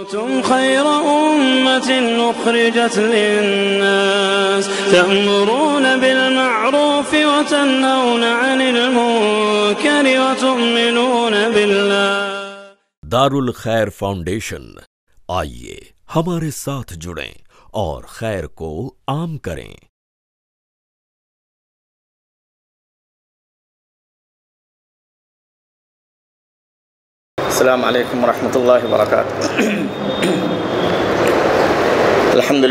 كنتم خير أمة أخرجت للناس تأمرون بالمعروف وتنهون عن المنكر وتؤمنون بالله۔ دارالخیر فاؤنڈیشن، آئیے ہمارے ساتھ جڑیں اور خیر کو عام کریں۔ السلام علیکم ورحمۃ اللہ وبرکاتہ۔ الحمد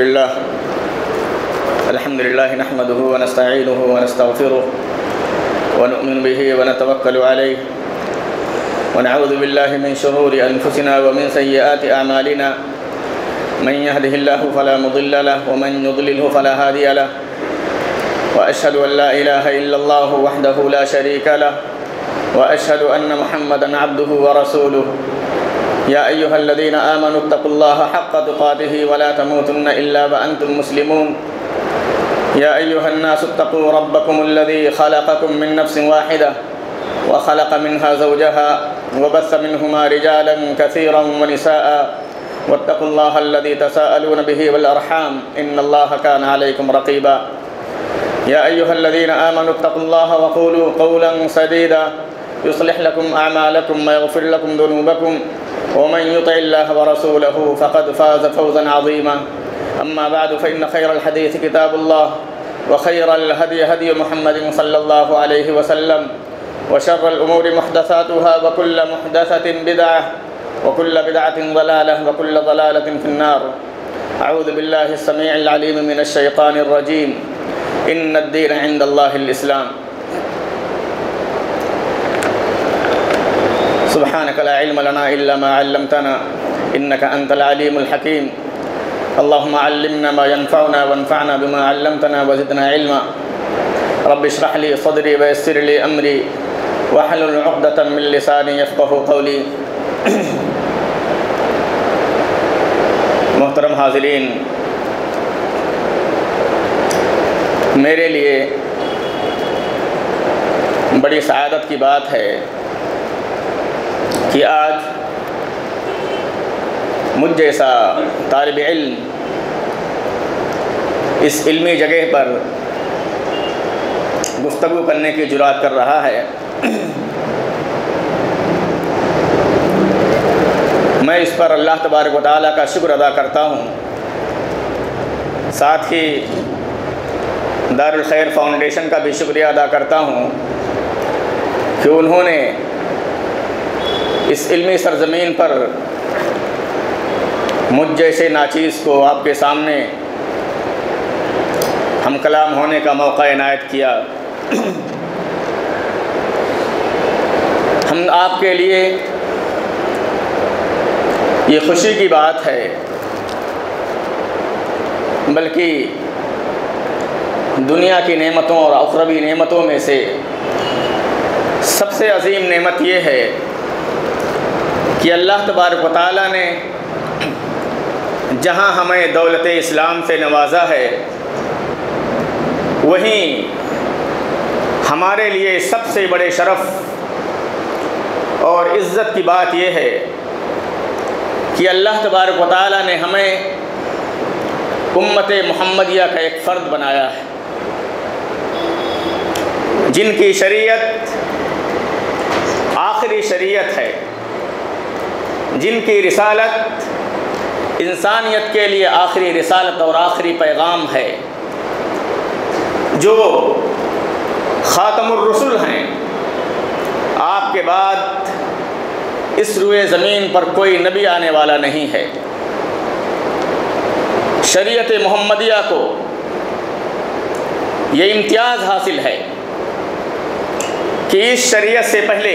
للہ نحمده ونستعینه ونستغفره ونؤمن به ونتوکل علیہ ونعوذ باللہ من شرور انفسنا ومن سیئات اعمالنا من يهده الله فلا مضل له ومن يضلله فلا هادي له واشهد ان لا اله الا الله وحده لا شريك له وأشهد أن محمدًا عبده ورسوله يا أيها الذين آمنوا اتقوا الله حق تقاته ولا تموتن إلا وأنتم مسلمون يا أيها الناس اتقوا ربكم الذي خلقكم من نفس واحدة وخلق منها زوجها وبث منهما رجالا كثيرا ونساء واتقوا الله الذي تساءلون به والأرحام إن الله كان عليكم رقيبا يا أيها الذين آمنوا اتقوا الله وقولوا قولا سديدا يصلح لكم أعمالكم ويغفر لكم ذنوبكم ومن يطع الله ورسوله فقد فاز فوزا عظيما أما بعد فإن خير الحديث كتاب الله وخير الهدي هدي محمد صلى الله عليه وسلم وشر الأمور محدثاتها وكل محدثة بدعة وكل بدعة ضلالة وكل ضلالة في النار أعوذ بالله السميع العليم من الشيطان الرجيم إن الدين عند الله الإسلام سبحانك لا علم لنا إلا ما علمتنا إنك أنت العليم الحكيم اللهم علمنا ما ينفعنا وانفعنا بما علمتنا وزدنا علما رب اشرح لي صدري ويسر لي أمري واحلل عقدة من لساني يفقهوا قولي۔ محترم حاضرین، میرے لیے بڑی سعادت کی بات ہے کہ آج مجھ جیسا طالب علم اس علمی جگہ پر گفتگو کرنے کی جرات کر رہا ہے۔ میں اس پر اللہ تبارک و تعالیٰ کا شکر ادا کرتا ہوں، ساتھ ہی دارالخیر فاؤنڈیشن کا بھی شکریہ ادا کرتا ہوں کہ انہوں نے اس علمی سرزمین پر مجھ جیسے ناچیز کو آپ کے سامنے ہم کلام ہونے کا موقع عنایت کیا۔ ہم آپ کے لیے یہ خوشی کی بات ہے، بلکہ دنیا کی نعمتوں اور اخروی نعمتوں میں سے سب سے عظیم نعمت یہ ہے کہ اللہ تبارک و تعالیٰ نے جہاں ہمیں دولت اسلام سے نوازا ہے، وہیں ہمارے لیے سب سے بڑے شرف اور عزت کی بات یہ ہے کہ اللہ تبارک و تعالیٰ نے ہمیں امت محمدیہ کا ایک فرد بنایا ہے، جن کی شریعت آخری شریعت ہے، جن کی رسالت انسانیت کے لیے آخری رسالت اور آخری پیغام ہے، جو خاتم الرسل ہیں۔ آپ کے بعد اس روئے زمین پر کوئی نبی آنے والا نہیں ہے۔ شریعت محمدیہ کو یہ امتیاز حاصل ہے کہ اس شریعت سے پہلے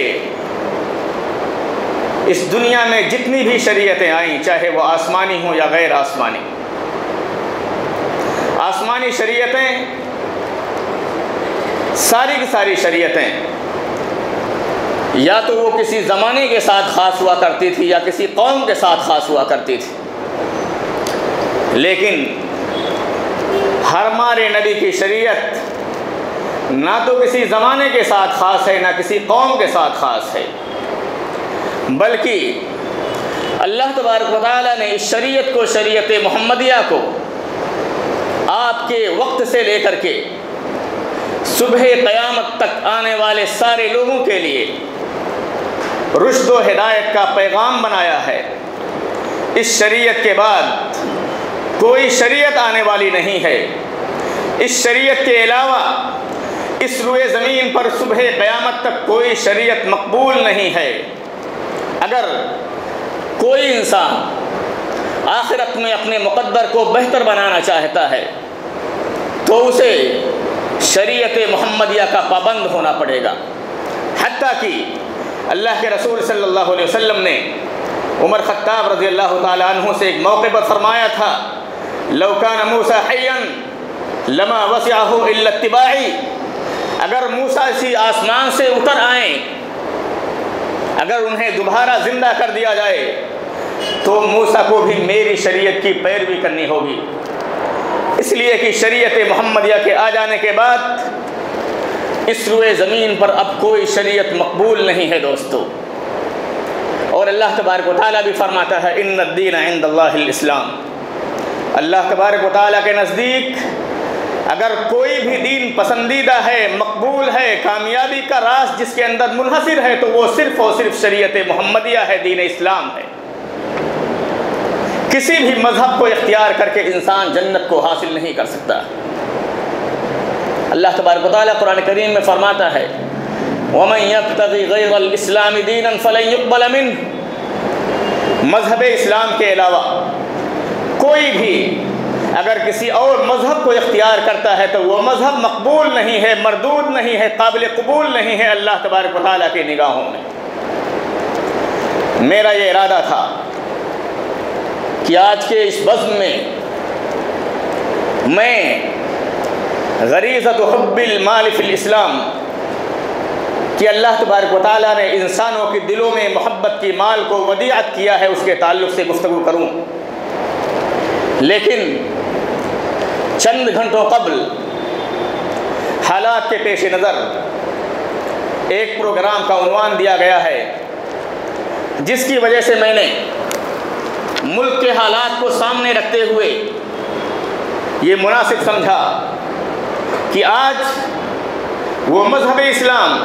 اس دنیا میں جتنی بھی شریعتیں آئیں، چاہے وہ آسمانی ہوں یا غیر آسمانی، آسمانی شریعتیں ساری کی ساری شریعتیں یا تو وہ کسی زمانے کے ساتھ خاص ہوا کرتی تھی یا کسی قوم کے ساتھ خاص ہوا کرتی تھی، لیکن ہمارے نبی کی شریعت نہ تو کسی زمانے کے ساتھ خاص ہے، نہ کسی قوم کے ساتھ خاص ہے، بلکہ اللہ تبارک و تعالیٰ نے اس شریعت کو، شریعت محمدیہ کو، آپ کے وقت سے لے کر کے صبح قیامت تک آنے والے سارے لوگوں کے لیے رشد و ہدایت کا پیغام بنایا ہے۔ اس شریعت کے بعد کوئی شریعت آنے والی نہیں ہے۔ اس شریعت کے علاوہ اس روئے زمین پر صبح قیامت تک کوئی شریعت مقبول نہیں ہے۔ اگر کوئی انسان آخرت میں اپنے مقدر کو بہتر بنانا چاہتا ہے تو اسے شریعت محمدیہ کا پابند ہونا پڑے گا۔ حتیٰ کہ اللہ کے رسول صلی اللہ علیہ وسلم نے عمر خطاب رضی اللہ تعالیٰ عنہ سے ایک موقع پر فرمایا تھا، لو کان موسیٰ حیا لما وسعہ الا اتباعی، اگر موسیٰ اسی آسمان سے اتر آئیں، اگر انہیں دوبارہ زندہ کر دیا جائے تو موسیٰ کو بھی میری شریعت کی پیروی کرنی ہوگی۔ اس لیے کہ شریعت محمدیہ کے آ جانے کے بعد اس روئے زمین پر اب کوئی شریعت مقبول نہیں ہے دوستو۔ اور اللہ تبارک و تعالیٰ بھی فرماتا ہے ان الدین عند اللہ الاسلام، اللہ تبارک و تعالیٰ کے نزدیک اگر کوئی بھی دین پسندیدہ ہے، مقبول ہے، کامیابی کا راز جس کے اندر منحصر ہے تو وہ صرف اور صرف شریعت محمدیہ ہے، دین اسلام ہے۔ کسی بھی مذہب کو اختیار کر کے انسان جنت کو حاصل نہیں کر سکتا۔ اللہ تبارک و تعالیٰ قرآن کریم میں فرماتا ہے وَمَن يَبْتَغِ غَيْرَ الْإِسْلَامِ دِينًا فَلَن يُقْبَلَ مِنْهُ، مذہب اسلام کے علاوہ کوئی بھی اگر کسی اور مذہب کو اختیار کرتا ہے تو وہ مذہب مقبول نہیں ہے، مردود نہیں ہے، قابل قبول نہیں ہے اللہ تبارک و تعالیٰ کی نگاہوں میں۔ میرا یہ ارادہ تھا کہ آج کے اس بزم میں غریزۃ حب المال فی الاسلام کہ اللہ تبارک و تعالیٰ نے انسانوں کے دلوں میں محبت کی مال کو ودیعت کیا ہے، اس کے تعلق سے گفتگو کروں۔ لیکن چند گھنٹوں قبل حالات کے پیش نظر ایک پروگرام کا عنوان دیا گیا ہے جس کی وجہ سے میں نے ملک کے حالات کو سامنے رکھتے ہوئے یہ مناسب سمجھا کہ آج وہ مذہب اسلام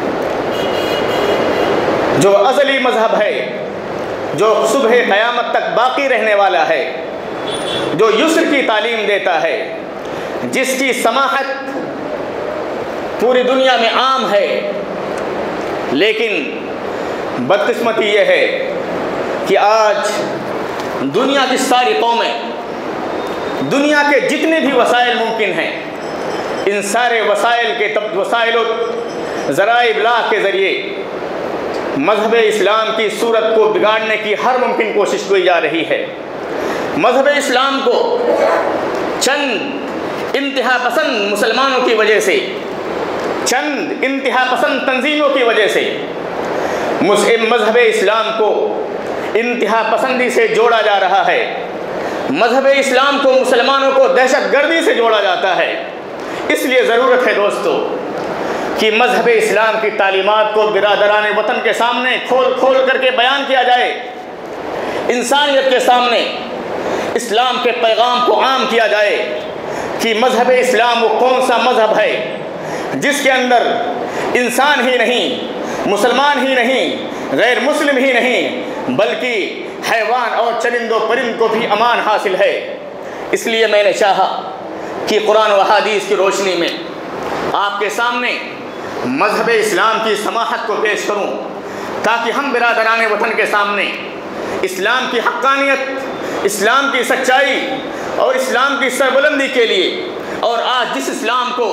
جو ازلی مذہب ہے، جو صبح قیامت تک باقی رہنے والا ہے، جو یسر کی تعلیم دیتا ہے، جس کی سماحت پوری دنیا میں عام ہے، لیکن بدقسمتی یہ ہے کہ آج دنیا کی ساری قومیں، دنیا کے جتنے بھی وسائل ممکن ہیں، ان سارے وسائل و ذرائع ابلاغ کے ذریعے مذہب اسلام کی صورت کو بگاڑنے کی ہر ممکن کوشش کی جا رہی ہے۔ مذہب اسلام کو چند انتہا پسند مسلمانوں کی وجہ سے، چند انتہا پسند تنظیموں کی وجہ سے مذہب اسلام کو انتہا پسندی سے جوڑا جا رہا ہے۔ مذہب اسلام کو مسلمانوں کو دہشت گردی سے جوڑا جاتا ہے۔ اس لیے ضرورت ہے دوستو کہ مذہب اسلام کی تعلیمات کو برادران وطن کے سامنے کھول کھول کر کے بیان کیا جائے، انسانیت کے سامنے اسلام کے پیغام کو عام کیا جائے کہ مذہب اسلام وہ کون سا مذہب ہے جس کے اندر انسان ہی نہیں، مسلمان ہی نہیں، غیر مسلم ہی نہیں، بلکہ حیوان اور چرند و پرند کو بھی امان حاصل ہے۔ اس لیے میں نے چاہا کہ قرآن و حدیث کی روشنی میں آپ کے سامنے مذہب اسلام کی سماحت کو پیش کروں تاکہ ہم برادران وطن کے سامنے اسلام کی حقانیت، اسلام کی سچائی اور اسلام کی سربلندی کے لیے، اور آج جس اسلام کو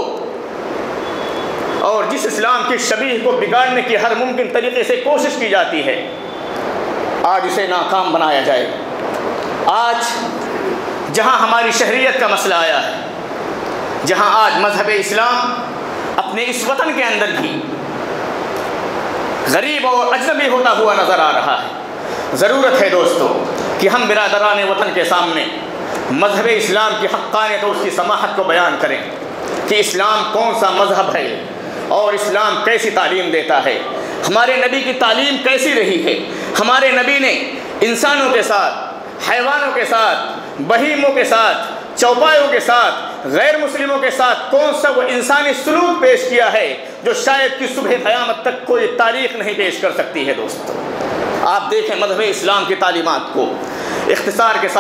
اور جس اسلام کی شبیہ کو بگاڑنے کی ہر ممکن طریقے سے کوشش کی جاتی ہے، آج اسے ناکام بنایا جائے۔ آج جہاں ہماری شہریت کا مسئلہ آیا ہے، جہاں آج مذہب اسلام اپنے اس وطن کے اندر بھی غریب اور اجنبی ہوتا ہوا نظر آ رہا ہے، ضرورت ہے دوستو کہ ہم برادران وطن کے سامنے مذہب اسلام کی حقانیت اور اس کی سماحت کو بیان کریں کہ اسلام کون سا مذہب ہے اور اسلام کیسی تعلیم دیتا ہے، ہمارے نبی کی تعلیم کیسی رہی ہے۔ ہمارے نبی نے انسانوں کے ساتھ، حیوانوں کے ساتھ، بہیموں کے ساتھ، چوپایوں کے ساتھ، غیر مسلموں کے ساتھ کون سا وہ انسانی سلوک پیش کیا ہے جو شاید کہ صبح قیامت تک کوئی تاریخ نہیں پیش کر سکتی ہے دوستو۔ آپ دیکھیں مذہب اسلام کی تعلیمات کو اختصار کے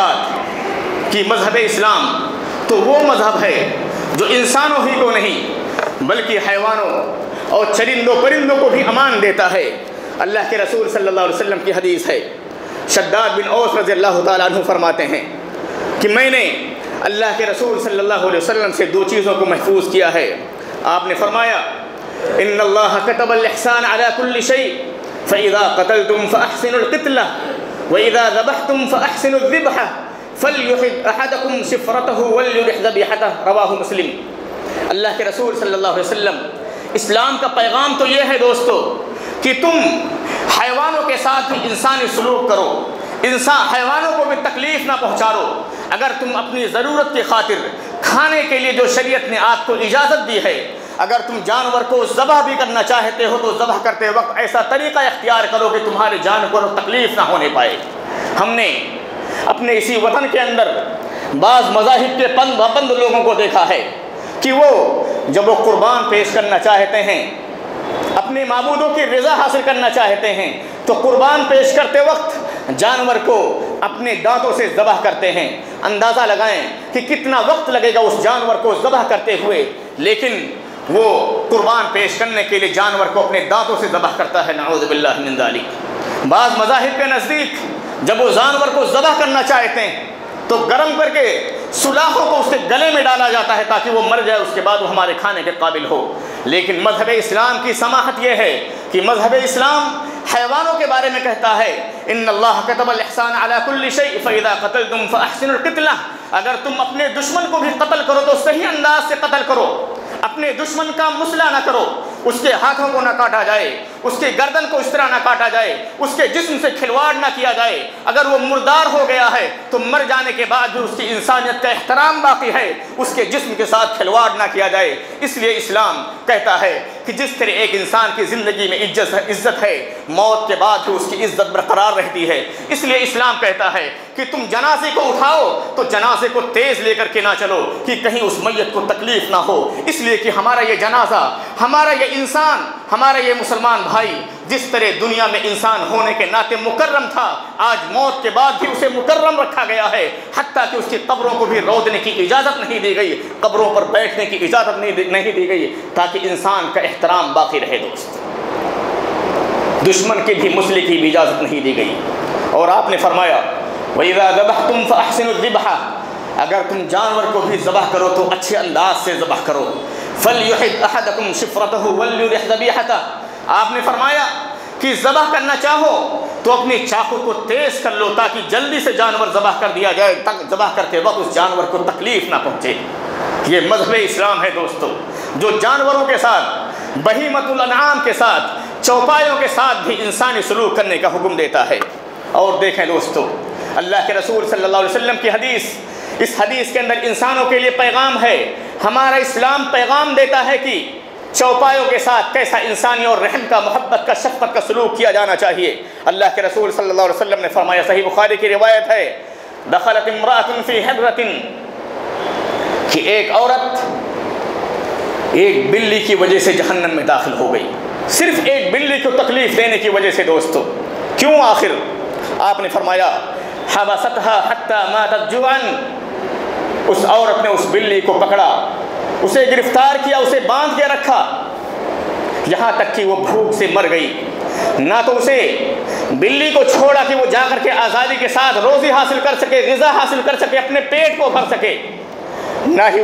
ساتھ کہ مذہب اسلام تو وہ مذہب ہے جو انسانوں ہی کو نہیں بلکہ حیوانوں اور چرندوں پرندوں کو بھی امان دیتا ہے۔ اللہ کے رسول صلی اللہ علیہ وسلم کی حدیث ہے، شداد بن اوس رضی اللہ تعالیٰ عنہ فرماتے ہیں کہ میں نے اللہ کے رسول صلی اللہ علیہ وسلم سے دو چیزوں کو محفوظ کیا ہے۔ آپ نے فرمایا ان اللہ كتب الاحسان على كل شيء فاذا قتلتم فاحسنوا القتلة واذا ذبحتم فاحسنوا الذبحة فليحد احدكم شفرته وليرح ذبيحته رواہ مسلم۔ اللہ کے رسول صلی اللہ علیہ وسلم، اسلام کا پیغام تو یہ ہے دوستو کہ تم حیوانوں کے ساتھ بھی انسانی سلوک کرو، حیوانوں کو بھی تکلیف نہ پہنچاؤ۔ اگر تم اپنی ضرورت کی خاطر کھانے کے لیے جو شریعت نے آپ کو اجازت دی ہے، اگر تم جانور کو ذبح بھی کرنا چاہتے ہو تو ذبح کرتے وقت ایسا طریقہ اختیار کرو کہ تمہارے جانور کو تکلیف نہ ہونے پائے۔ ہم نے اپنے اسی وطن کے اندر بعض مذاہب کے پابند لوگوں کو دیکھا ہے کہ وہ جب وہ قربان پیش کرنا چاہتے ہیں، اپنے معبودوں کی رضا حاصل کرنا چاہتے ہیں تو قربان پیش کرتے وقت جانور کو اپنے دانتوں سے ذبح کرتے ہیں۔ اندازہ لگائیں کہ کتنا وقت لگے گا اس جانور کو ذبح کرتے ہوئے، لیکن وہ قربان پیش کرنے کے لیے جانور کو اپنے دانتوں سے ذبح کرتا ہے، نعوذ باللہ من ذالک۔ بعض مذاہب کے نزدیک جب وہ جانور کو ذبح کرنا چاہتے ہیں تو گرم کر کے سلاخوں کو اس کے گلے میں ڈالا جاتا ہے تاکہ وہ مر جائے، اس کے بعد وہ ہمارے کھانے کے قابل ہو۔ لیکن مذہب اسلام کی سماحت یہ ہے کہ مذہب اسلام حیوانوں کے بارے میں کہتا ہے ان اللہ كتب الاحسان على كل شيء فاذا قتلتم فاحسنوا القتلة۔ اگر تم اپنے دشمن کو بھی قتل کرو تو صحیح انداز سے قتل کرو، اپنے دشمن کا مسئلہ نہ کرو، اس کے ہاتھوں کو نہ کاٹا جائے، اس کے گردن کو اس طرح نہ کاٹا جائے، اس کے جسم سے کھلواڑ نہ کیا جائے۔ اگر وہ مردار ہو گیا ہے تو مر جانے کے بعد بھی اس کی انسانیت کا احترام باقی ہے، اس کے جسم کے ساتھ کھلواڑ نہ کیا جائے۔ اس لیے اسلام کہتا ہے کہ جس طرح ایک انسان کی زندگی میں عزت ہے، موت کے بعد بھی اس کی عزت برقرار رہتی ہے۔ اس لیے اسلام کہتا ہے کہ تم جنازے کو اٹھاؤ تو جنازے کو تیز لے کر کے نہ چلو کہ کہیں اس میت کو تکلیف نہ ہو، اس لیے کہ ہمارا یہ جنازہ، ہمارا یہ انسان، ہمارا یہ مسلمان بھائی جس طرح دنیا میں انسان ہونے کے ناطے مکرم تھا، آج موت کے بعد بھی اسے مکرم رکھا گیا ہے، حتیٰ کہ اس کی قبروں کو بھی رودنے کی اجازت نہیں دی گئی، قبروں پر بیٹھنے کی اجازت نہیں دی گئی تاکہ انسان کا احترام باقی رہے۔ دوست، دشمن کی بھی مسلح کی بھی اجازت نہیں دی گئی۔ اور آپ نے فرمایا وَإِذَا ذَبَحْتُمْ فَأَحْسِنُوا الذِّبْحَ، اگر تم جانور کو بھی ذبح کرو تو اچھے انداز سے ذبح کرو۔ فَلْيُحِدْ أَحَدَكُمْ شِفْرَتَهُ وَلْيُرِحْ ذَبِيحَتَهُ، آپ نے فرمایا کہ ذبح کرنا چاہو تو اپنی چاقو کو تیز کر لو تاکہ جلدی سے جانور ذبح کر دیا جائے، ذبح کرتے وقت اس جانور کو تکلیف نہ پہنچے۔ یہ مذہب اسلام ہے دوستو، جو جانوروں کے ساتھ، بہیمۃ الانعام کے ساتھ، چوپایوں کے ساتھ بھی انسانی سلوک کرنے کا حکم دیتا ہے۔ اور دیکھیں دوستو، اللہ کے رسول صلی اللہ علیہ وسلم کی حدیث، اس حدیث کے اندر انسانوں کے لیے پیغام ہے۔ ہمارا اسلام پیغام دیتا ہے کہ چوپایوں کے ساتھ کیسا انسانی اور رحم کا، محبت کا، شفقت کا سلوک کیا جانا چاہیے۔ اللہ کے رسول صلی اللہ علیہ وسلم نے فرمایا، صحیح بخاری کی روایت ہے، دخلت امرأة فی حرۃ، کہ ایک عورت ایک بلی کی وجہ سے جہنم میں داخل ہو گئی، صرف ایک بلی کو تکلیف دینے کی وجہ سے۔ دوستو کیوں آخر؟ آپ نے فرمایا حبستها حتى ماتت جوعا، اس عورت نے اس بلی کو پکڑا، اسے گرفتار کیا، اسے باندھ کے رکھا یہاں تک کہ وہ بھوک سے مر گئی۔ نہ تو اسے بلی کو چھوڑا کہ وہ جا کر کے آزادی کے ساتھ روزی حاصل کر سکے، غذا حاصل کر سکے، اپنے پیٹ کو بھر سکے، نہ ہی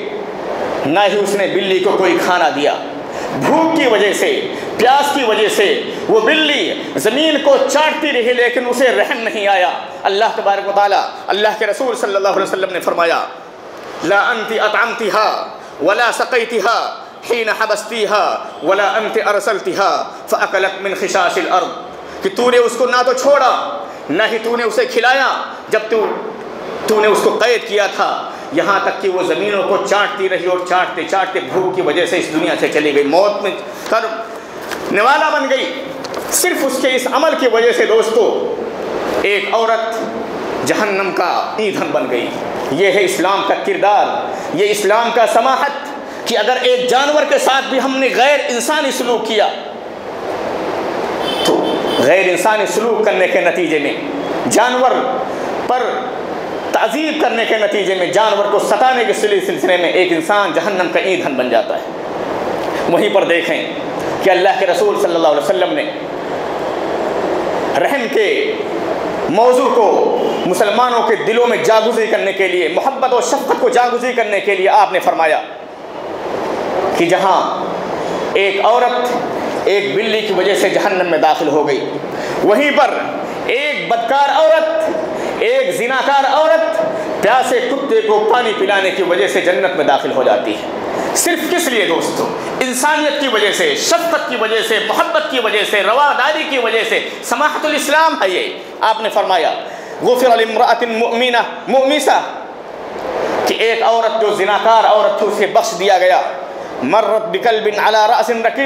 اس نے بلی کو کوئی کھانا دیا۔ بھوک کی وجہ سے، پیاس کی وجہ سے وہ بلی زمین کو چاٹتی رہی لیکن اسے رحم نہیں آیا۔ اللہ تبارک و تعالی، اللہ کے رسول صلی اللہ علیہ وسلم نے فرمایا لا انت اطعمتها ولا سقيتها حين حبستيها ولا انت ارسلتها فاكلت من خشاش الارض، کہ تو نے اس کو نہ تو چھوڑا نہ ہی تو نے اسے کھلایا جب تو نے اس کو قید کیا تھا، یہاں تک کہ وہ زمینوں کو چاٹتی رہی اور چاٹتے چاٹتے بھوک کی وجہ سے اس دنیا سے چلی گئی، موت میں نوالا بن گئی، صرف اس کے اس عمل کی وجہ سے۔ دوستو ایک عورت جہنم کا ایندھن بن گئی۔ یہ ہے اسلام کا کردار، یہ اسلام کا سماحت کہ اگر ایک جانور کے ساتھ بھی ہم نے غیر انسانی سلوک کیا تو غیر انسانی سلوک کرنے کے نتیجے میں، جانور پر تعذیب کرنے کے نتیجے میں، جانور کو ستانے کے سلسلے میں ایک انسان جہنم کا ایندھن بن جاتا ہے۔ وہیں پر دیکھیں کہ اللہ کے رسول صلی اللہ علیہ وسلم نے رحم کے موضوع کو مسلمانوں کے دلوں میں جاگزی کرنے کے لیے، محبت اور شفقت کو جاگزی کرنے کے لیے آپ نے فرمایا کہ جہاں ایک عورت ایک بلی کی وجہ سے جہنم میں داخل ہو گئی، وہیں پر ایک بدکار عورت، ایک زناکار عورت پیاسے کتے کو پانی پلانے کی وجہ سے جنت میں داخل ہو جاتی ہے۔ صرف کس لیے دوستو؟ انسانیت کی وجہ سے، شفقت کی وجہ سے، محبت کی وجہ سے، رواداری کی وجہ سے، سماحت الاسلام ہے یہ۔ آپ نے فرمایا غفر لامرأۃ مؤمسہ کہ ایک عورت جو زناکار عورت تھی اسے بخش دیا گیا۔ مرت بکلب علی رأس رقی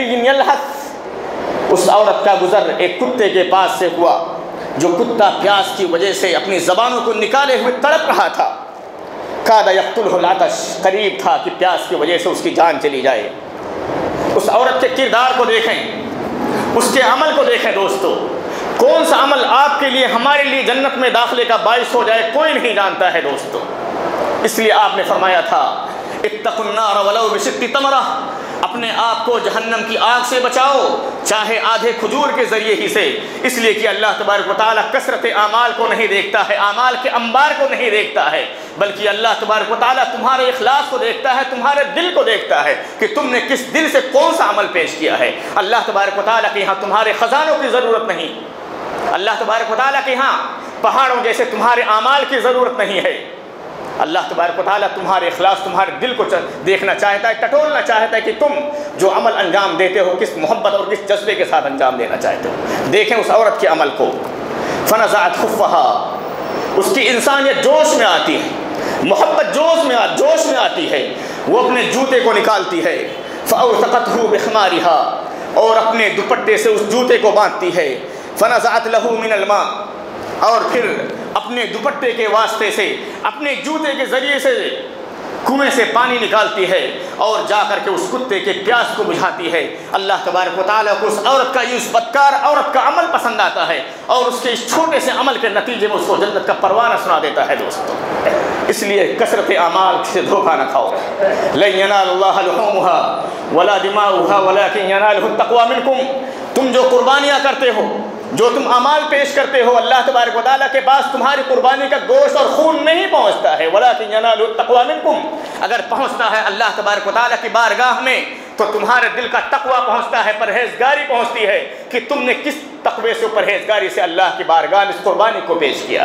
یلحث، اس عورت کا گزر ایک کتے کے پاس سے ہوا جو کتا پیاس کی وجہ سے اپنی زبانوں کو نکالے ہوئے تڑپ رہا تھا۔ کاد یقتلہ العطش، قریب تھا کہ پیاس کی وجہ سے اس کی جان چلی جائے۔ اس عورت کے کردار کو دیکھیں، اس کے عمل کو دیکھیں دوستو۔ کون سا عمل آپ کے لیے، ہمارے لیے جنت میں داخلے کا باعث ہو جائے کوئی نہیں جانتا ہے دوستو۔ اس لیے آپ نے فرمایا تھا اتقوا النار ولو بشق تمرہ، اپنے آپ کو جہنم کی آگ سے بچاؤ چاہے آدھے کھجور کے ذریعے ہی سے، اس لیے کہ اللہ تبارک و تعالیٰ کثرت اعمال کو نہیں دیکھتا ہے، اعمال کے انبار کو نہیں دیکھتا ہے، بلکہ اللہ تبارک و تعالیٰ تمہارے اخلاص کو دیکھتا ہے، تمہارے دل کو دیکھتا ہے کہ تم نے کس دل سے کون سا عمل پیش کیا ہے۔ اللہ تبارک و تعالیٰ کے یہاں تمہارے خزانوں کی ضرورت نہیں، اللہ تبارک و تعالیٰ کے یہاں پہاڑوں جیسے تمہارے اعمال کی ضرورت نہیں ہے۔ اللہ تبارک و تعالیٰ تمہارے اخلاص، تمہارے دل کو دیکھنا چاہتا ہے، ٹٹولنا چاہتا ہے کہ تم جو عمل انجام دیتے ہو کس محبت اور کس جذبے کے ساتھ انجام دینا چاہتے ہو۔ دیکھیں اس عورت کے عمل کو، فنزعت خفها، اس کی انسانیت جوش میں آتی ہے، محبت جوش میں آتی ہے، وہ اپنے جوتے کو نکالتی ہے، فاوثقته بخمارها، اور اپنے دوپٹے سے اس جوتے کو باندھتی ہے، فنزعت له من الماء، اور پھر اپنے دوپٹے کے واسطے سے، اپنے جوتے کے ذریعے سے کنویں سے پانی نکالتی ہے اور جا کر کے اس کتے کے پیاس کو بجھاتی ہے۔ اللہ تبارک و تعالیٰ کو اس عورت کا، اس بدکار عورت کا عمل پسند آتا ہے اور اس کے اس چھوٹے سے عمل کے نتیجے میں اس کو جنت کا پروانہ سنا دیتا ہے دوستو۔ اس لیے کثرت اعمال سے دھوکہ نہ کھاؤ۔ لن ینال اللہ لحومها ولا دماؤها ولكن يناله التقوى منکم، تم جو قربانیاں کرتے ہو، جو تم اعمال پیش کرتے ہو، اللہ تبارک و تعالیٰ کے پاس تمہاری قربانی کا گوشت اور خون نہیں پہنچتا ہے، وَلَٰكِنْ يَنَالُ التَّقْوَىٰ مِنْكُمْ، اگر پہنچتا ہے اللہ تبارک و تعالیٰ کی بارگاہ میں تو تمہارے دل کا تقویٰ پہنچتا ہے، پرہیزگاری پہنچتی ہے کہ تم نے کس تقوی سے، پرہیزگاری سے اللہ کی بارگاہ میں اس قربانی کو پیش کیا۔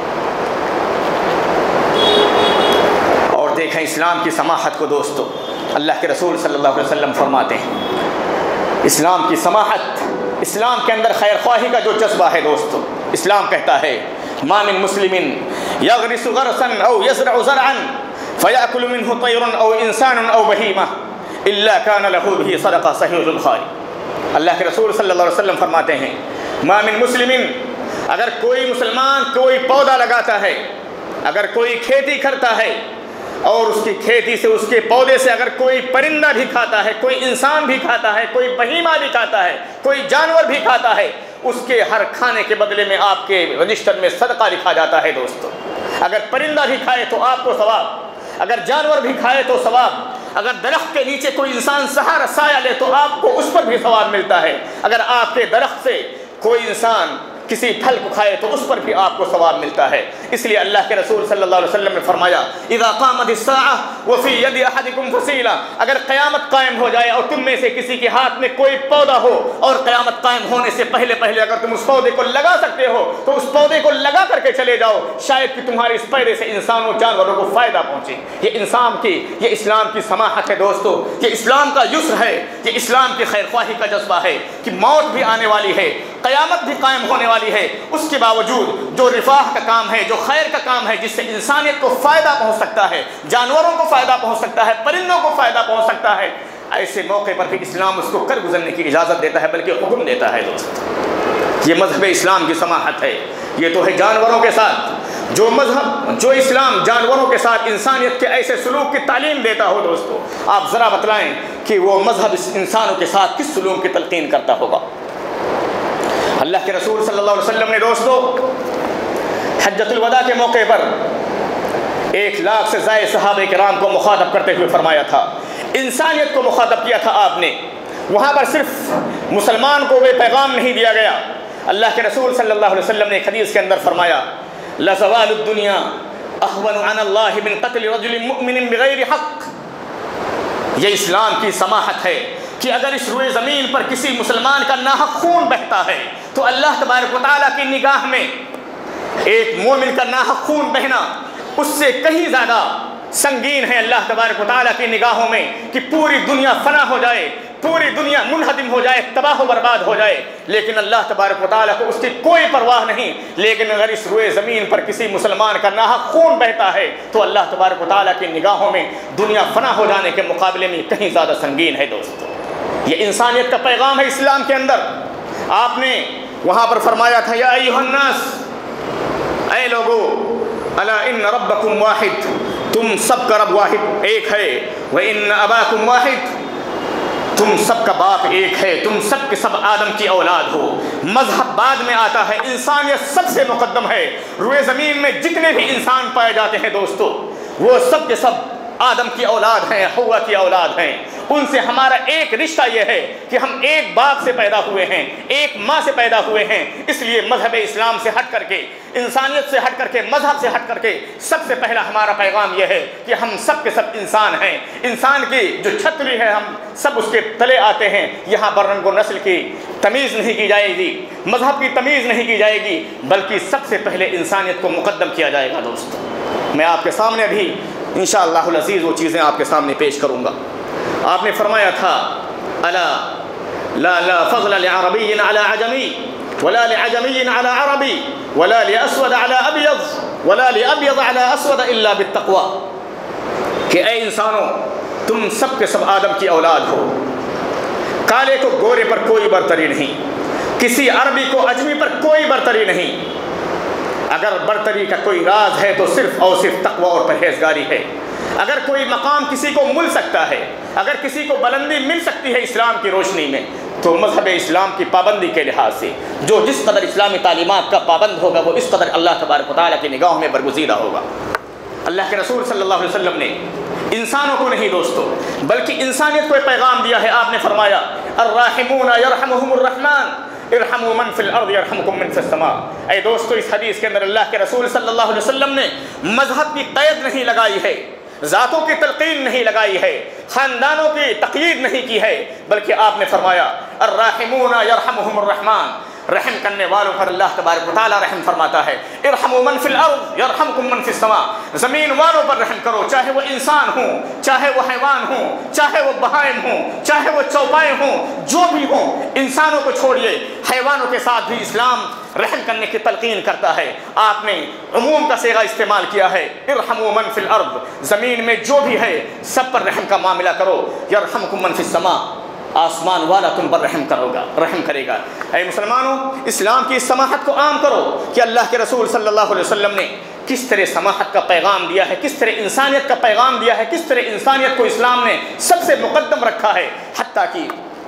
اور دیکھیں اسلام کی سماحت کو دوستو، اللہ کے رسول صلی اللہ علیہ وسلم فرماتے ہیں اسلام کی سماحت، اسلام کے اندر خیر خواہی کا جو جذبہ ہے دوستو، اسلام کہتا ہے ما من مسلم یغرس غرسا او یزرع زرعا فیأکل منہ طیر او انسان او بہیمہ الا کان لہ بہ صدقہ، صحیح البخاری۔ اللہ کے رسول صلی اللہ علیہ وسلم فرماتے ہیں ما من مسلم، اگر کوئی مسلمان کوئی پودا لگاتا ہے، اگر کوئی کھیتی کرتا ہے اور اس کی کھیتی سے، اس کے پودے سے اگر کوئی پرندہ بھی کھاتا ہے، کوئی انسان بھی کھاتا ہے، کوئی بہیمہ بھی کھاتا ہے، کوئی جانور بھی کھاتا ہے، اس کے ہر کھانے کے بدلے میں آپ کے رجسٹر میں صدقہ لکھا جاتا ہے دوستو۔ اگر پرندہ بھی کھائے تو آپ کو ثواب، اگر جانور بھی کھائے تو ثواب، اگر درخت کے نیچے کوئی انسان سہارا سایہ لے تو آپ کو اس پر بھی ثواب ملتا ہے، اگر آپ کے درخت سے کوئی انسان کسی پھل کو کھائے تو اس پر بھی آپ کو ثواب ملتا ہے۔ اس لیے اللہ کے رسول صلی اللہ علیہ وسلم نے فرمایا اذا قامت الساعة وفي يد احدكم فصيلة، اگر قیامت قائم ہو جائے اور تم میں سے کسی کے ہاتھ میں کوئی پودا ہو اور قیامت قائم ہونے سے پہلے اگر تم اس پودے کو لگا سکتے ہو تو اس پودے کو لگا کر کے چلے جاؤ، شاید کہ تمہارے اس پودے سے انسانوں جانوروں کو فائدہ پہنچے۔ یہ انسان کی، یہ اسلام کی سماحت ہے دوستو، یہ اسلام کا یسر ہے، یہ اسلام کی خیر خواہی کا جذبہ ہے کہ موت بھی آنے والی ہے، قیامت بھی قائم ہونے والی ہے، اس کے باوجود جو رفاہ کا کام ہے، جو خیر کا کام ہے، جس سے انسانیت کو فائدہ پہنچ سکتا ہے، جانوروں کو فائدہ پہنچ سکتا ہے، پرندوں کو فائدہ پہنچ سکتا ہے، ایسے موقع پر بھی اسلام اس کو کر گزرنے کی اجازت دیتا ہے، بلکہ حکم دیتا ہے دوست۔ یہ مذہب اسلام کی سماحت ہے۔ یہ تو ہے جانوروں کے ساتھ، جو اسلام جانوروں کے ساتھ انسانیت کے ایسے سلوک کی تعلیم دیتا ہو دوستو، آپ ذرا بتلائیں کہ وہ مذہب انسانوں کے ساتھ کس سلوک کی تلقین کرتا ہوگا۔ اللہ کے رسول صلی اللہ علیہ وسلم نے دوستو حجۃ الوداع کے موقع پر 1 لاکھ سے زائد صحابہ کرام کو مخاطب کرتے ہوئے فرمایا تھا، انسانیت کو مخاطب کیا تھا آپ نے۔ وہاں پر صرف مسلمان کو وہ پیغام نہیں دیا گیا، اللہ کے رسول صلی اللہ علیہ وسلم نے ایک حدیث کے اندر فرمایا لَزَوَالُ الدُّنْيَا أَهْوَنُ عَلَى اللَّهِ مِنْ قَتْلِ رَجُلٍ مُؤْمِنٍ بِغَيْرِ حق۔ یہ اسلام کی سماحت ہے کہ اگر اس روئے زمین پر کسی مسلمان کا ناحق خون بہتا ہے تو اللہ تبارک و تعالیٰ کی نگاہ میں ایک مومن کا ناحق خون بہنا اس سے کہیں زیادہ سنگین ہے اللہ تبارک و تعالیٰ کی نگاہوں میں کہ پوری دنیا فنا ہو جائے، پوری دنیا منہدم ہو جائے، تباہ و برباد ہو جائے، لیکن اللہ تبارک و تعالیٰ کو اس کی کوئی پرواہ نہیں۔ لیکن اگر اس روئے زمین پر کسی مسلمان کا ناحق خون بہتا ہے تو اللہ تبارک و تعالیٰ کی نگاہوں میں دنیا فنا ہو جانے کے مقابلے میں کہیں زیادہ سنگین ہے دوستو۔ یہ انسانیت کا پیغام ہے اسلام کے اندر۔ آپ نے وہاں پر فرمایا تھا یا ایھا الناس، اے لوگو، الا ان ربکم واحد، تم سب کا رب واحد ایک ہے، وان اباکم واحد، تم سب کا باپ ایک ہے، تم سب کے سب آدم کی اولاد ہو۔ مذہب بعد میں آتا ہے، انسانیت سب سے مقدم ہے۔ روئے زمین میں جتنے بھی انسان پائے جاتے ہیں دوستو، وہ سب کے سب آدم کی اولاد ہیں، حوا کی اولاد ہیں۔ ان سے ہمارا ایک رشتہ یہ ہے کہ ہم ایک باپ سے پیدا ہوئے ہیں، ایک ماں سے پیدا ہوئے ہیں۔ اس لیے مذہب اسلام سے ہٹ کر کے، انسانیت سے ہٹ کر کے، مذہب سے ہٹ کر کے سب سے پہلا ہمارا پیغام یہ ہے کہ ہم سب کے سب انسان ہیں۔ انسان کی جو چھتری ہے ہم سب اس کے تلے آتے ہیں۔ یہاں پر رنگ و نسل کی تمیز نہیں کی جائے گی، مذہب کی تمیز نہیں کی جائے گی، بلکہ سب سے پہلے انسانیت کو مقدم کیا جائے گا دوستو۔ میں آپ کے سامنے بھی انشاءاللہ العزیز وہ چیزیں آپ کے سامنے پیش کروں گا۔ آپ نے فرمایا تھا الا لا فضل لعربی علی عجمی ولا لعجمی علی عربی ولا لاسود علی ابیض ولا لابیض علی اسود الا بالتقوی، کہ اے انسانوں، تم سب کے سب آدم کی اولاد ہو، کالے کو گورے پر کوئی برتری نہیں، کسی عربی کو اجمی پر کوئی برتری نہیں۔ اگر برتری کا کوئی راز ہے تو صرف اور صرف تقوی اور پرہیزگاری ہے۔ اگر کوئی مقام کسی کو مل سکتا ہے، اگر کسی کو بلندی مل سکتی ہے اسلام کی روشنی میں، تو مذہب اسلام کی پابندی کے لحاظ سے جو جس قدر اسلامی تعلیمات کا پابند ہوگا وہ اس قدر اللہ تبارک و تعالیٰ کی نگاہوں میں برگزیدہ ہوگا۔ اللہ کے رسول صلی اللہ علیہ وسلم نے انسانوں کو نہیں دوستو بلکہ انسانیت کو پیغام دیا ہے۔ آپ نے فرمایا الراحمون یرحمہم الرحمن ارحموا من فی الارض یرحمکم من فی السماء۔ اے دوستو، اس حدیث کے اندر اللہ کے رسول صلی اللہ علیہ وسلم نے مذہب کی قید نہیں لگائی ہے، ذاتوں کی تلقین نہیں لگائی ہے، خاندانوں کی تقیید نہیں کی ہے، بلکہ آپ نے فرمایا الراحمون یرحمہم الرحمن، رحم کرنے والوں پر اللہ تبارک و تعالیٰ رحم فرماتا ہے۔ ارحموا من فی الارض یرحمکم من فی السماء، زمین والوں پر رحم کرو، چاہے وہ انسان ہوں، چاہے وہ حیوان ہوں، چاہے وہ بہائم ہوں، چاہے وہ چوپائے ہوں، جو بھی ہوں، انسانوں کو چھوڑیے، حیوانوں کے ساتھ بھی اسلام رحم کرنے کی تلقین کرتا ہے۔ آپ نے عموم کا صیغہ استعمال کیا ہے، ارحموا من فی الارض، زمین میں جو بھی ہے سب پر رحم کا معاملہ کرو، یرحمکم من فی السماء، آسمان والا تم پر رحم کرے گا۔ اے مسلمانوں، اسلام کی اس سماحت کو عام کرو کہ اللہ کے رسول صلی اللہ علیہ وسلم نے کس طرح سماحت کا پیغام دیا ہے، کس طرح انسانیت کا پیغام دیا ہے، کس طرح انسانیت کو اسلام نے سب سے مقدم رکھا ہے، حتیٰ کہ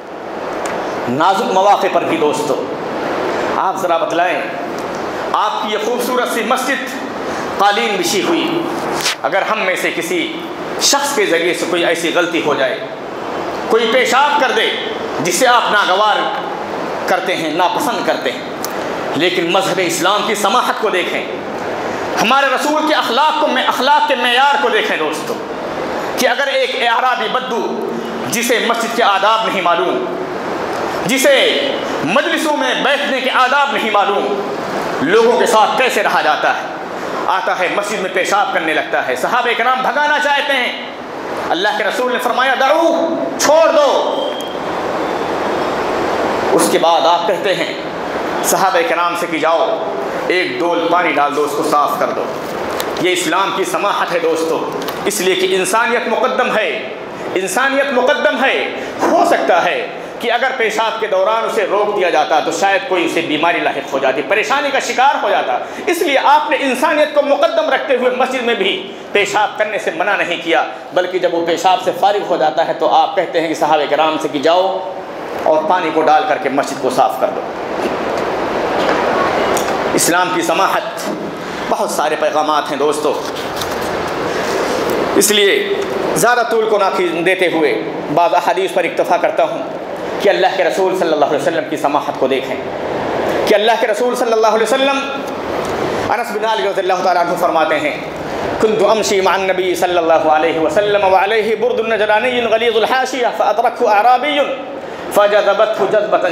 نازک مواقع پر بھی دوستو۔ آپ ذرا بتلائیں، آپ کی یہ خوبصورت سی مسجد قالین بچھی ہوئی، اگر ہم میں سے کسی شخص کے ذریعے سے کوئی ایسی غلطی ہو جائے، کوئی پیشاب کر دے جسے آپ ناگوار کرتے ہیں، ناپسند کرتے ہیں، لیکن مذہب اسلام کی سماحت کو دیکھیں، ہمارے رسول کے اخلاق کے معیار کو دیکھیں دوستو، کہ اگر ایک اعرابی بدو جسے مسجد کے آداب نہیں معلوم، جسے مجلسوں میں بیٹھنے کے آداب نہیں معلوم، لوگوں کے ساتھ کیسے رہا جاتا ہے، آتا ہے مسجد میں پیشاب کرنے لگتا ہے، صحابہ کرام بھگانا چاہتے ہیں، اللہ کے رسول نے فرمایا دعو، چھوڑ دو۔ اس کے بعد آپ کہتے ہیں صحابہ کرام سے کہ جاؤ ایک ڈول پانی ڈال دو، اس کو صاف کر دو۔ یہ اسلام کی سماحت ہے دوستو، اس لیے کہ انسانیت مقدم ہے، انسانیت مقدم ہے۔ ہو سکتا ہے کہ کہ اگر پیشاب کے دوران اسے روک دیا جاتا تو شاید کوئی اسے بیماری لاحق ہو جاتی، پریشانی کا شکار ہو جاتا۔ اس لیے آپ نے انسانیت کو مقدم رکھتے ہوئے مسجد میں بھی پیشاب کرنے سے منع نہیں کیا، بلکہ جب وہ پیشاب سے فارغ ہو جاتا ہے تو آپ کہتے ہیں کہ صحابہ کرام سے کہ جاؤ اور پانی کو ڈال کر کے مسجد کو صاف کر دو۔ اسلام کی سماحت، بہت سارے پیغامات ہیں دوستو، اس لیے زیادہ طول کو نہ دیتے ہوئے بعض احادیث پر اکتفا کرتا ہوں کہ اللہ کے رسول صلی اللہ علیہ وسلم کی سماحت کو دیکھیں کہ اللہ کے رسول صلی اللہ علیہ وسلم، انس بن مالک رضی اللہ تعالیٰ عنہ فرماتے ہیں كنت امشي مع النبي صلى الله عليه وسلم وعليه برد نجراني غليظ الحاشية فأدركه أعرابي فجذبه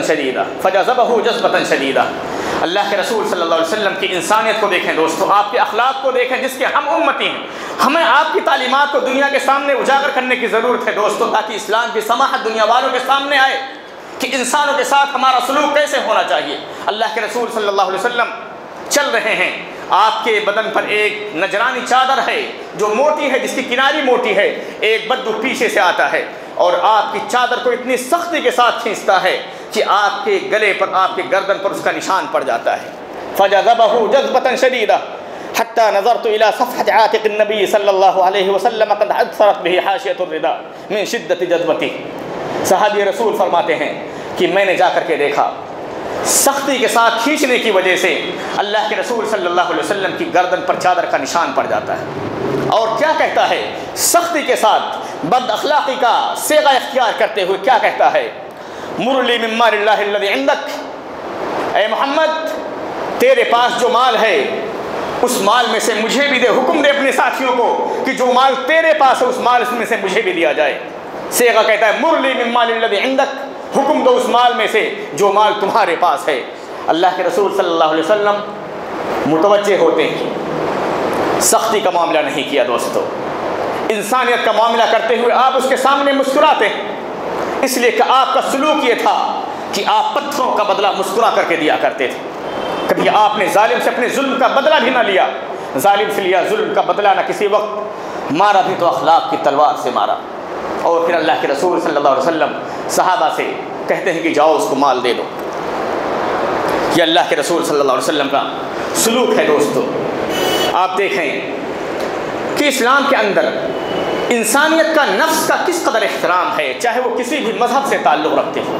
جذبة شديدة۔ اللہ کے رسول صلی اللہ علیہ وسلم کی انسانیت کو دیکھیں دوستو، آپ کے اخلاق کو دیکھیں جس کے ہم امتی ہیں۔ ہمیں آپ کی تعلیمات کو دنیا کے سامنے اجاگر کرنے کی ضرورت ہے دوستو، تاکہ اسلام کی سماحت دنیا والوں کے سامنے آئے کہ انسانوں کے ساتھ ہمارا سلوک کیسے ہونا چاہیے۔ اللہ کے رسول صلی اللہ علیہ وسلم چل رہے ہیں، آپ کے بدن پر ایک نجرانی چادر ہے جو موٹی ہے، جس کی کناری موٹی ہے، ایک بدبو پیچھے سے آتا ہے اور آپ کی چادر کو اتنی سختی کے ساتھ کھینچتا ہے کہ آپ کے گلے پر، آپ کے گردن پر اس کا نشان پڑ جاتا ہے۔ فجذبه جذبة شديدة حتى نظرت إلى صفحة عاتق النبي صلى الله عليه وسلم قد أثرت به حاشية الرداء من شدة جذبته۔ صحابی رسول فرماتے ہیں کہ میں نے جا کر کے دیکھا، سختی کے ساتھ کھینچنے کی وجہ سے اللہ کے رسول صلی اللہ علیہ وسلم کی گردن پر چادر کا نشان پڑ جاتا ہے۔ اور کیا کہتا ہے؟ سختی کے ساتھ بد اخلاقی کا صیغہ اختیار کرتے ہوئے کیا کہتا ہے؟ مر لی من مال اللہ الذی عندک، اے محمد تیرے پاس جو مال ہے اس مال میں سے مجھے بھی دے، حکم دے اپنے ساتھیوں کو کہ جو مال تیرے پاس ہے اس مال میں سے مجھے بھی دیا جائے۔ صیغہ کہتا ہے مر لی من مال الذی عندک، حکم دو اس مال میں سے جو مال تمہارے پاس ہے۔ اللہ کے رسول صلی اللہ علیہ وسلم متوجہ ہوتے ہیں، سختی کا معاملہ نہیں کیا دوستو، انسانیت کا معاملہ کرتے ہوئے آپ اس کے سامنے مسکراتے ہیں، اس لیے کہ آپ کا سلوک یہ تھا کہ آپ پتھروں کا بدلہ مسکرا کر کے دیا کرتے تھے۔ کبھی آپ نے ظالم سے اپنے ظلم کا بدلہ بھی نہ لیا، ظالم سے لیا ظلم کا بدلہ نہ کسی وقت، مارا بھی تو اخلاق کی تلوار سے مارا۔ اور پھر اللہ کے رسول صلی اللہ علیہ وسلم صحابہ سے کہتے ہیں کہ جاؤ اس کو مال دے دو۔ یہ اللہ کے رسول صلی اللہ علیہ وسلم کا سلوک ہے دوستو۔ آپ دیکھیں کہ اسلام کے اندر انسانیت کا، نفس کا کس قدر احترام ہے، چاہے وہ کسی بھی مذہب سے تعلق رکھتے ہوں۔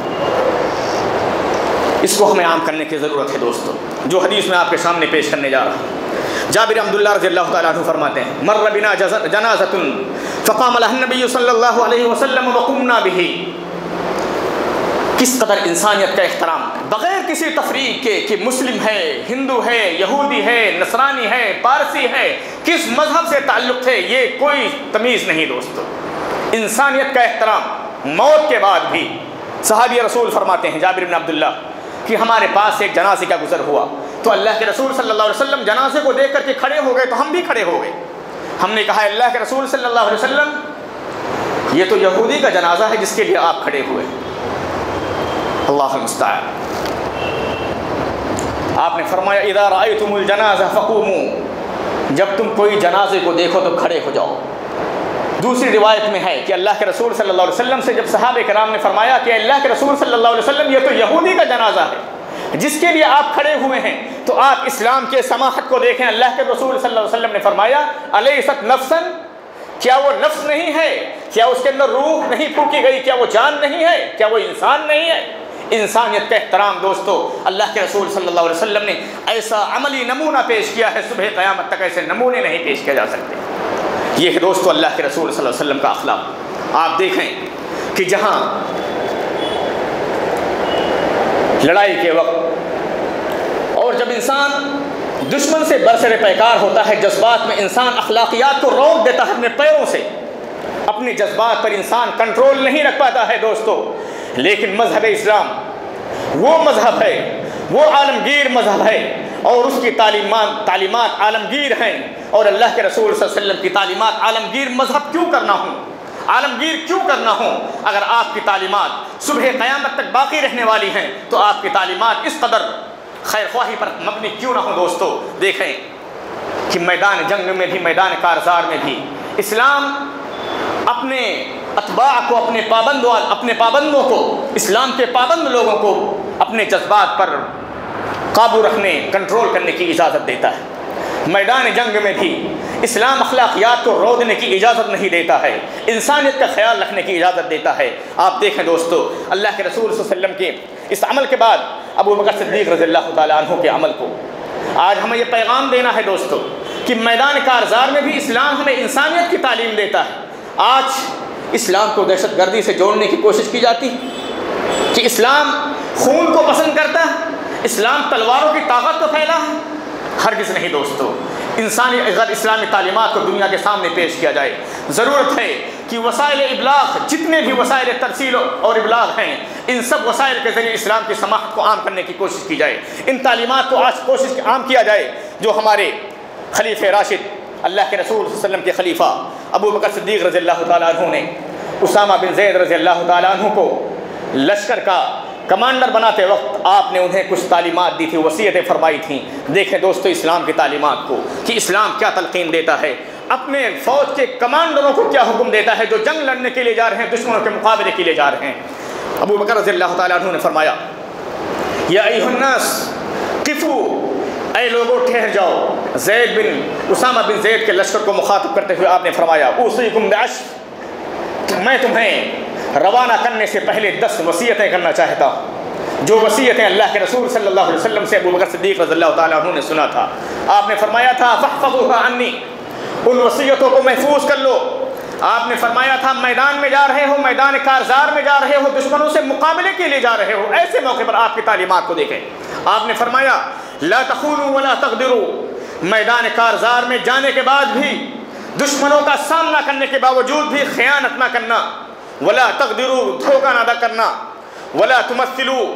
اس کو ہمیں عام کرنے کی ضرورت ہے دوستو۔ جو حدیث میں آپ کے سامنے پیش کرنے جا رہا ہوں، جابر عبداللہ رضی اللہ تعالیٰ عنہ فرماتے ہیں مر بنا جنازۃ فقام لها النبی صلی اللہ علیہ وسلم وقمنا به۔ کس قدر انسانیت کا احترام، بغیر کسی تفریق کے کہ مسلم ہے، ہندو ہے، یہودی ہے، نصرانی ہے، پارسی ہے، کس مذہب سے تعلق تھے، یہ کوئی تمیز نہیں دوستو۔ انسانیت کا احترام موت کے بعد بھی۔ صحابی رسول فرماتے ہیں جابر بن عبداللہ کہ ہمارے پاس ایک جنازے کا گزر ہوا تو اللہ کے رسول صلی اللہ علیہ وسلم جنازے کو دیکھ کر کے کھڑے ہو گئے تو ہم بھی کھڑے ہو گئے۔ ہم نے کہا اللہ کے رسول صلی اللہ علیہ وسلم یہ تو یہودی کا جنازہ ہے جس کے لیے آپ کھڑے ہوئے۔ اللہ المستعان۔ آپ نے فرمایا اذا رأیتم الجنازہ فقوموا، جب تم کوئی جنازے کو دیکھو تو کھڑے ہو جاؤ۔ دوسری روایت میں ہے کہ اللہ کے رسول صلی اللہ علیہ وسلم سے جب صحابہ کرام نے فرمایا کہ اللہ کے رسول صلی اللہ علیہ وسلم یہ تو یہودی کا جنازہ ہے جس کے لیے آپ کھڑے ہوئے ہیں، تو آپ اسلام کے سماحت کو دیکھیں۔ اللہ کے رسول صلی اللہ علیہ وسلم نے فرمایا الیست نفسا، کیا وہ نفس نہیں ہے، کیا اس کے اندر روح نہیں پھونکی گئی، کیا وہ جان نہیں ہے، کیا وہ انسان نہیں ہے۔ انسانیت کا احترام دوستو، اللہ کے رسول صلی اللہ علیہ وسلم نے ایسا عملی نمونہ پیش کیا ہے، صبح قیامت تک ایسے نمونے نہیں پیش کیے جا سکتے۔ یہ ہے دوستو اللہ کے رسول صلی اللہ علیہ وسلم کا اخلاق۔ آپ دیکھیں کہ جہاں لڑائی کے وقت اور جب انسان دشمن سے برسر پیکار ہوتا ہے، جذبات میں انسان اخلاقیات کو روک دیتا ہے اپنے پیروں سے، اپنے جذبات پر انسان کنٹرول نہیں رکھ پاتا ہے دوستو۔ لیکن مذہب اسلام وہ مذہب ہے، وہ عالمگیر مذہب ہے اور اس کی تعلیمات عالمگیر ہیں، اور اللہ کے رسول صلی اللہ علیہ وسلم کی تعلیمات عالمگیر مذہب کیوں کرنا ہوں، عالمگیر کیوں کرنا ہوں؟ اگر آپ کی تعلیمات صبح قیامت تک باقی رہنے والی ہیں تو آپ کی تعلیمات اس قدر خیر خواہی پر مبنی کیوں نہ ہوں دوستو۔ دیکھیں کہ میدان جنگ میں بھی، میدان کارزار میں بھی اسلام اپنے اتباع کو اپنے پابندوں کو، اسلام کے پابند لوگوں کو اپنے جذبات پر قابو رکھنے، کنٹرول کرنے کی اجازت دیتا ہے۔ میدان جنگ میں بھی اسلام اخلاقیات کو رودنے کی اجازت نہیں دیتا ہے، انسانیت کا خیال رکھنے کی اجازت دیتا ہے۔ آپ دیکھیں دوستو، اللہ کے رسول صلی اللہ علیہ وسلم کے اس عمل کے بعد ابو بکر صدیق رضی اللہ تعالیٰ عنہ کے عمل کو آج ہمیں یہ پیغام دینا ہے دوستو کہ میدان کارزار میں بھی اسلام ہمیں انسانیت کی تعلیم دیتا ہے۔ آج اسلام کو دہشت گردی سے جوڑنے کی کوشش کی جاتی ہے کہ اسلام خون کو پسند کرتا ہے، اسلام تلواروں کی طاقت کو پھیلا ہے۔ ہرگز نہیں دوستو، انسانی غیر اسلامی تعلیمات کو دنیا کے سامنے پیش کیا جائے۔ ضرورت ہے کہ وسائل ابلاغ، جتنے بھی وسائل ترسیل اور ابلاغ ہیں، ان سب وسائل کے ذریعے اسلام کی سماحت کو عام کرنے کی کوشش کی جائے، ان تعلیمات کو آج کوشش عام کیا جائے جو ہمارے خلیفہ راشد اللہ کے رسول صلی اللہ علیہ وسلم کے خلیفہ ابو بکر صدیق رضی اللہ تعالیٰ عنہ نے اسامہ بن زید رضی اللہ تعالیٰ عنہ کو لشکر کا کمانڈر بناتے وقت آپ نے انہیں کچھ تعلیمات دی تھی، وصیتیں فرمائی تھیں۔ دیکھیں دوستو اسلام کی تعلیمات کو کہ اسلام کیا تلقین دیتا ہے، اپنے فوج کے کمانڈروں کو کیا حکم دیتا ہے جو جنگ لڑنے کے لیے جا رہے ہیں، دشمنوں کے مقابلے کے لیے جا رہے ہیں۔ ابو بکر رضی اللہ تعالیٰ عنہ نے فرمایا، یا ایھا الناس قفوا، اے لوگوں ٹھہر جاؤ۔ اسامہ بن زید کے لشکر کو مخاطب کرتے ہوئے آپ نے فرمایا، اوصیکم بعشر، میں تمہیں روانہ کرنے سے پہلے 10 وصیتیں کرنا چاہتا ہوں، جو وصیتیں اللہ کے رسول صلی اللہ علیہ وسلم سے ابو بکر صدیق رضی اللہ تعالیٰ عنہ نے سنا تھا۔ آپ نے فرمایا تھا فاحفظوها عنی، ان وصیتوں کو محفوظ کر لو۔ آپ نے فرمایا تھا میدان میں جا رہے ہو، میدان کارزار میں جا رہے ہو، دشمنوں سے مقابلے کے لیے جا رہے ہو، ایسے موقع پر آپ کی تعلیمات کو دیکھیں۔ آپ نے فرمایا لا تخونوا ولا تغدروا، میدان کارزار میں جانے کے بعد بھی، دشمنوں کا سامنا کرنے کے باوجود بھی خیانت نہ کرنا، ولا تغدروا، دھوکہ نہ کرنا، ولا تمثلوا،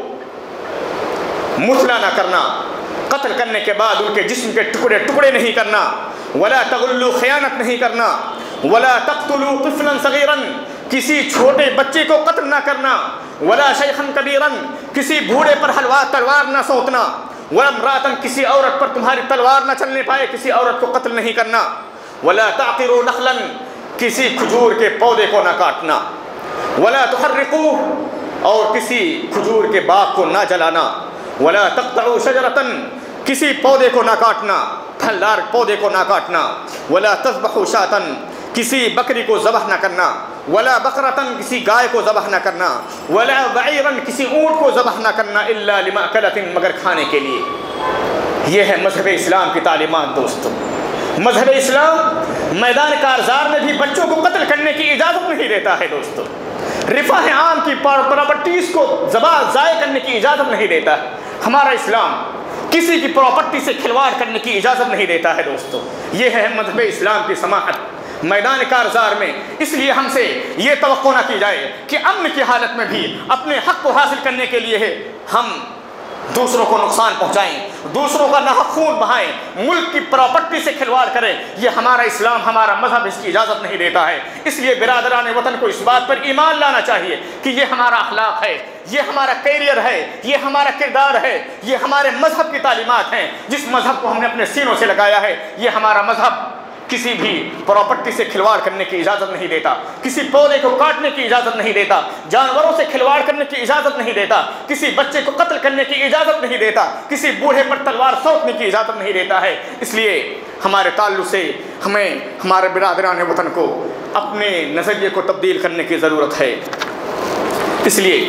مثلا نہ کرنا، قتل کرنے کے بعد ان کے جسم کے ٹکڑے ٹکڑے نہیں کرنا، ولا تغلوا، خیانت نہیں کرنا، ولا تقتلوا طفلا صغیرا، کسی چھوٹے بچے کو قتل نہ کرنا، ولا شیخا کبیرا، کسی بوڑھے پر تلوار نہ سونتنا، ولا امرأة، کسی عورت پر تمہاری تلوار نہ چلنے پائے، کسی عورت کو قتل نہیں کرنا، ولا تعقروا نخلا، کسی کھجور کے پودے کو نہ کاٹنا، ولا تحرقوا، اور کسی کھجور کے باغ کو نہ جلانا، ولا تقطعوا شجرة، کسی پودے کو نہ کاٹنا، پھلدار پودے کو نہ کاٹنا، ولا تذبحوا شاة، کسی بکری کو ذبح نہ کرنا، ولا بقرة، کسی گائے کو ذبح نہ کرنا، ولا بعیرا، کسی اونٹ کو ذبح نہ کرنا، الا لمأکلة، مگر کھانے کے لیے۔ یہ ہے مذہب اسلام کی تعلیمات دوستو۔ مذہب اسلام میدان کارزار میں بھی بچوں کو قتل کرنے کی اجازت نہیں دیتا ہے دوستو، رفاہ عام کی پراپرٹیز کو ضائع کرنے کی اجازت نہیں دیتا ہے۔ ہمارا اسلام کسی کی پراپرٹی سے کھلواڑ کرنے کی اجازت نہیں دیتا ہے دوستو۔ یہ ہے مذہب اسلام کی سماحت میدان کارزار میں۔ اس لیے ہم سے یہ توقع نہ کی جائے کہ امن کی حالت میں بھی اپنے حق کو حاصل کرنے کے لیے ہم دوسروں کو نقصان پہنچائیں، دوسروں کا ناحق خون بہائیں، ملک کی پراپرٹی سے کھلواڑ کریں۔ یہ ہمارا اسلام، ہمارا مذہب اس کی اجازت نہیں دیتا ہے۔ اس لیے برادران وطن کو اس بات پر ایمان لانا چاہیے کہ یہ ہمارا اخلاق ہے، یہ ہمارا کیریئر ہے، یہ ہمارا کردار ہے، یہ ہمارے مذہب کی تعلیمات ہیں۔ جس مذہب کو ہم نے اپنے سینوں سے لگایا ہے، یہ ہمارا مذہب کسی بھی پراپرٹی سے کھلواڑ کرنے کی اجازت نہیں دیتا، کسی پودے کو کاٹنے کی اجازت نہیں دیتا، جانوروں سے کھلواڑ کرنے کی اجازت نہیں دیتا، کسی بچے کو قتل کرنے کی اجازت نہیں دیتا، کسی بوڑھے پر تلوار سونپنے کی اجازت نہیں دیتا ہے۔ اس لیے ہمارے تعلق سے ہمیں ہمارے برادران وطن کو اپنے نظریے کو تبدیل کرنے کی ضرورت ہے۔ اس لیے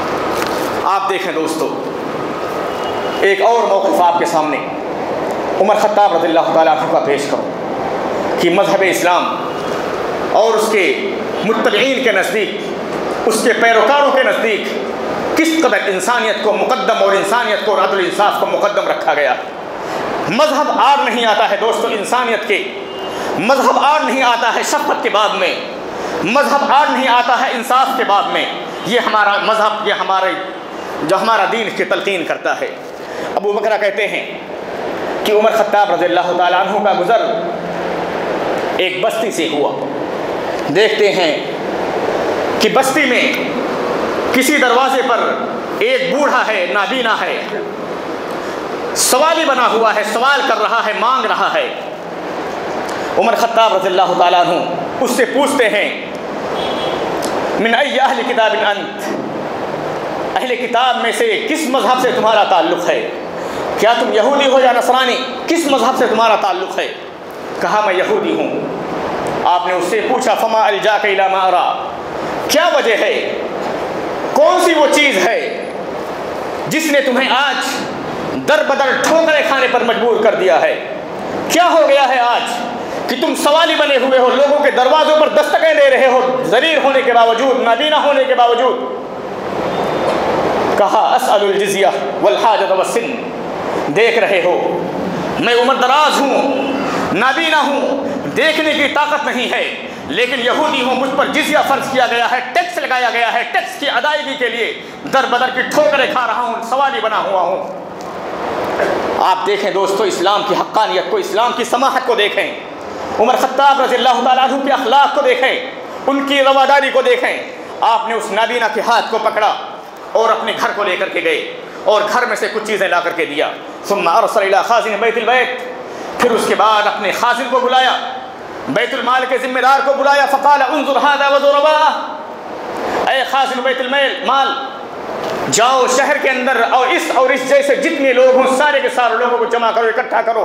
آپ دیکھیں دوستو، ایک اور موقف آپ کے سامنے عمر خطاب رضی اللہ تعالیٰ عنہ کا پیش کروں کہ مذہب اسلام اور اس کے متبعین کے نزدیک، اس کے پیروکاروں کے نزدیک کس قدر انسانیت کو مقدم اور انسانیت کو اور عدل انصاف کو مقدم رکھا گیا۔ مذہب آر نہیں آتا ہے دوستو انسانیت کے، مذہب آر نہیں آتا ہے شفقت کے بعد میں، مذہب آر نہیں آتا ہے انصاف کے بعد میں۔ یہ ہمارا مذہب، یہ ہمارا دین اس کی تلقین کرتا ہے۔ ابو بکرہ کہتے ہیں کہ عمر خطاب رضی اللہ تعالیٰ عنہ کا گزر ایک بستی سے ہوا۔ دیکھتے ہیں کہ بستی میں کسی دروازے پر ایک بوڑھا ہے، نابینا ہے، سوالی بنا ہوا ہے، سوال کر رہا ہے، مانگ رہا ہے۔ عمر خطاب رضی اللہ تعالیٰ عنہ اس سے پوچھتے ہیں من ای اہل کتاب انت، اہل کتاب میں سے کس مذہب سے تمہارا تعلق ہے؟ کیا تم یہودی ہو یا نصرانی؟ کس مذہب سے تمہارا تعلق ہے؟ کہا میں یہودی ہوں۔ آپ نے اس سے پوچھا فما الجاک الی ما ارا، کیا وجہ ہے، کون سی وہ چیز ہے جس نے تمہیں آج در بدر ٹھوکریں کھانے پر مجبور کر دیا ہے؟ کیا ہو گیا ہے آج کہ تم سوالی بنے ہوئے ہو، لوگوں کے دروازوں پر دستکیں دے رہے ہو ضریر ہونے کے باوجود، نابینا ہونے کے باوجود؟ کہا اسأل الجزیہ والحاجۃ والسن، دیکھ رہے ہو میں عمر دراز ہوں، نابینا ہوں، دیکھنے کی طاقت نہیں ہے، لیکن یہودی ہوں، مجھ پر جزیہ فرض کیا گیا ہے، ٹیکس لگایا گیا ہے، ٹیکس کی ادائیگی کے لیے در بدر کی ٹھوکریں کھا رہا ہوں، سوالی بنا ہوا ہوں۔ آپ دیکھیں دوستو اسلام کی حقانیت کو، اسلام کی سماحت کو دیکھیں، عمر خطاب رضی اللہ تعالیٰ عنہ کے اخلاق کو دیکھیں، ان کی رواداری کو دیکھیں۔ آپ نے اس نابینا کے ہاتھ کو پکڑا اور اپنے گھر کو لے کر کے گئے اور گھر میں سے کچھ چیزیں لا کر کے دیا۔ ثم ارسل الى خازن بیت البیت، پھر اس کے بعد اپنے خازن کو بلایا، بیت المال کے ذمہ دار کو بلایا، فقال انظر هذا وضربا، اے خازن بیت المال جاؤ شہر کے اندر اور اس جیسے جتنے لوگ ہوں سارے کے سارے لوگوں کو جمع کرو، اکٹھا کرو۔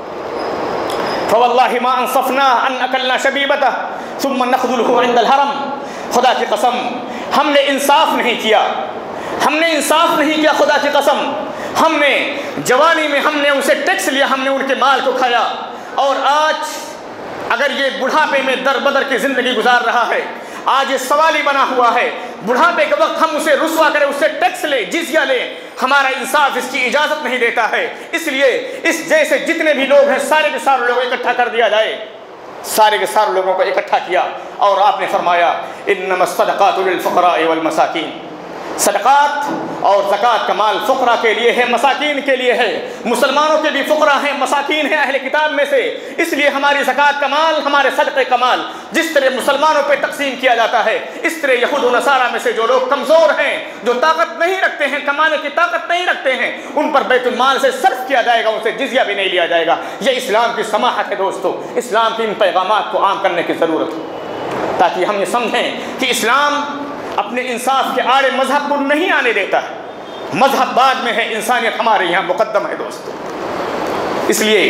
فواللہ ما انصفنا ان اکلنا شبیبتہ ثم نخذلہ عند الحرم، خدا کی قسم ہم نے انصاف نہیں کیا، ہم نے انصاف نہیں کیا، خدا کی قسم ہم نے جوانی میں ہم نے اسے ٹیکس لیا، ہم نے ان کے مال کو کھایا، اور آج اگر یہ بڑھاپے میں در بدر کی زندگی گزار رہا ہے، آج یہ سوالی بنا ہوا ہے، بڑھاپے کے وقت ہم اسے رسوا کریں، اس سے ٹیکس لیں، جزیہ لیں، ہمارا انصاف اس کی اجازت نہیں دیتا ہے، اس لیے اس جیسے جتنے بھی لوگ ہیں سارے کے سارے لوگ اکٹھا کر دیا جائے۔ سارے کے سارے لوگوں کو اکٹھا کیا اور آپ نے فرمایا انما الصدقات للفقراء والمساکین، صدقات اور زکوٰۃ کا مال فقراء کے لیے ہے، مساکین کے لیے ہے، مسلمانوں کے بھی فقراء ہیں، مساکین ہیں اہل کتاب میں سے، اس لیے ہماری زکوٰۃ کا مال، ہمارے صدقے کا مال جس طرح مسلمانوں پہ تقسیم کیا جاتا ہے، اس طرح یہود و نصارہ میں سے جو لوگ کمزور ہیں، جو طاقت نہیں رکھتے ہیں، کمانے کی طاقت نہیں رکھتے ہیں، ان پر بیت المال سے صرف کیا جائے گا، ان سے جزیہ بھی نہیں لیا جائے گا۔ یہ اسلام کی سماحت ہے دوستو، اسلام کے ان پیغامات کو عام کرنے کی ضرورت ہے تاکہ ہم یہ سمجھیں کہ اسلام اپنے انصاف کے آڑے مذہب کو نہیں آنے دیتا ہے، مذہب بعد میں ہے، انسانیت ہمارے یہاں مقدم ہے دوستو۔ اس لیے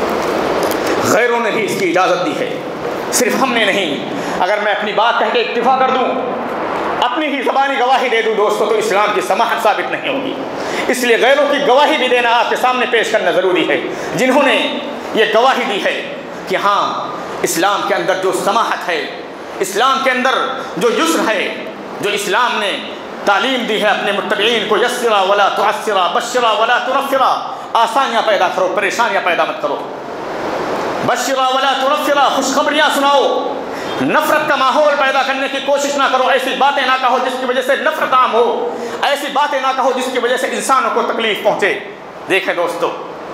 غیروں نے بھی اس کی اجازت دی ہے، صرف ہم نے نہیں۔ اگر میں اپنی بات کہہ کے اکتفا کر دوں، اپنی ہی زبانی گواہی دے دوں دوستو، تو اسلام کی سماحت ثابت نہیں ہوگی، اس لیے غیروں کی گواہی بھی دینا آپ کے سامنے پیش کرنا ضروری ہے، جنہوں نے یہ گواہی دی ہے کہ ہاں اسلام کے اندر جو سماحت ہے، اسلام کے اندر جو یسر ہے، جو اسلام نے تعلیم دی ہے اپنے متبعین کو، یسرا ولا تعسرا، بشرا ولا تنفرا، آسانیاں پیدا کرو، پریشانیاں پیدا مت کرو، بشرا ولا تنفرا، خوشخبریاں سناؤ، نفرت کا ماحول پیدا کرنے کی کوشش نہ کرو، ایسی باتیں نہ کہو جس کی وجہ سے نفرت عام ہو، ایسی باتیں نہ کہو جس کی وجہ سے انسانوں کو تکلیف پہنچے۔ دیکھیں دوستو،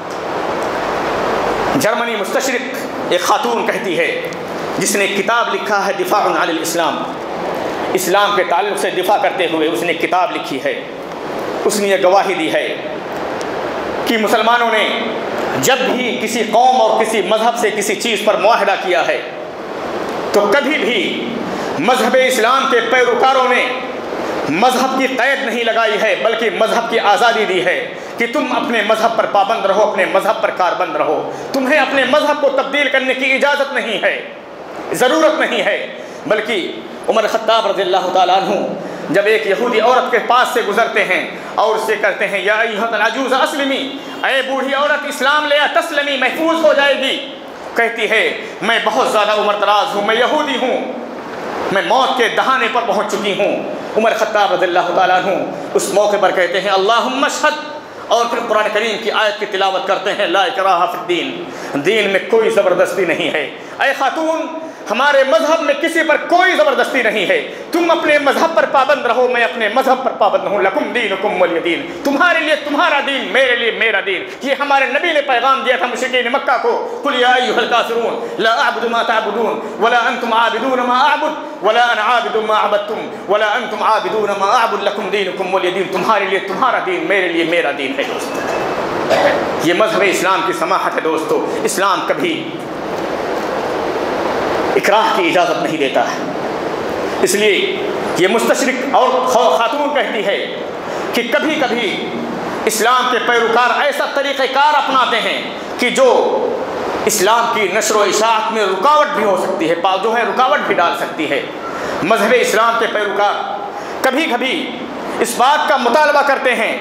جرمنی مستشرق ایک خاتون کہتی ہے، جس نے ایک کتاب لکھا ہے دفاع عن الاسلام، اسلام کے تعلق سے دفاع کرتے ہوئے اس نے ایک کتاب لکھی ہے، اس نے یہ گواہی دی ہے کہ مسلمانوں نے جب بھی کسی قوم اور کسی مذہب سے کسی چیز پر معاہدہ کیا ہے تو کبھی بھی مذہب اسلام کے پیروکاروں نے مذہب کی قید نہیں لگائی ہے، بلکہ مذہب کی آزادی دی ہے کہ تم اپنے مذہب پر پابند رہو، اپنے مذہب پر کاربند رہو، تمہیں اپنے مذہب کو تبدیل کرنے کی اجازت نہیں ہے، ضرورت نہیں ہے۔ بلکہ عمر خطاب رضی اللہ تعالیٰ عنہ جب ایک یہودی عورت کے پاس سے گزرتے ہیں اور اسے کہتے ہیں یا ایھا العجوز اسلمی، اے بوڑھی عورت اسلام لے تسلمی، محفوظ ہو جائے گی، کہتی ہے میں بہت زیادہ عمر دراز ہوں، میں یہودی ہوں، میں موت کے دہانے پر پہنچ چکی ہوں۔ عمر خطاب رضی اللہ تعالیٰ عنہ اس موقع پر کہتے ہیں اللہم اشہد، اور پھر قرآن کریم کی آیت کی تلاوت کرتے ہیں لا اکراہ فی الدین، دین میں کوئی زبردستی نہیں ہے۔ اے خاتون، ہمارے مذہب میں کسی پر کوئی زبردستی نہیں ہے، تم اپنے مذہب پر پابند رہو، میں اپنے مذہب پر پابند ہوں، لکم دینکم ولی دین، تمہارے لیے تمہارا دین، میرے لیے میرا دین۔ یہ ہمارے نبی نے پیغام دیا تھا مشرکین مکہ کو، قل یا ایھا الکافرون لا اعبد ما تعبدون ولا انتم عابدون ما اعبد ولا انا عابد ما عبدتم ولا انتم عابدون ما اعبد لکم دینکم ولی دین، تمہارے لیے تمہارا دین، میرے لیے میرا دین ہے دوستو۔ یہ مذہب اسلام کی سماحت ہے دوستو، اسلام کبھی اکراہ کی اجازت نہیں دیتا ہے۔ اس لیے یہ مستشرق اور خاتون کہتی ہے کہ کبھی کبھی اسلام کے پیروکار ایسا طریقہ کار اپناتے ہیں کہ جو اسلام کی نشر و اشاعت میں رکاوٹ بھی ہو سکتی ہے، جو ہے رکاوٹ بھی ڈال سکتی ہے۔ مذہب اسلام کے پیروکار کبھی کبھی اس بات کا مطالبہ کرتے ہیں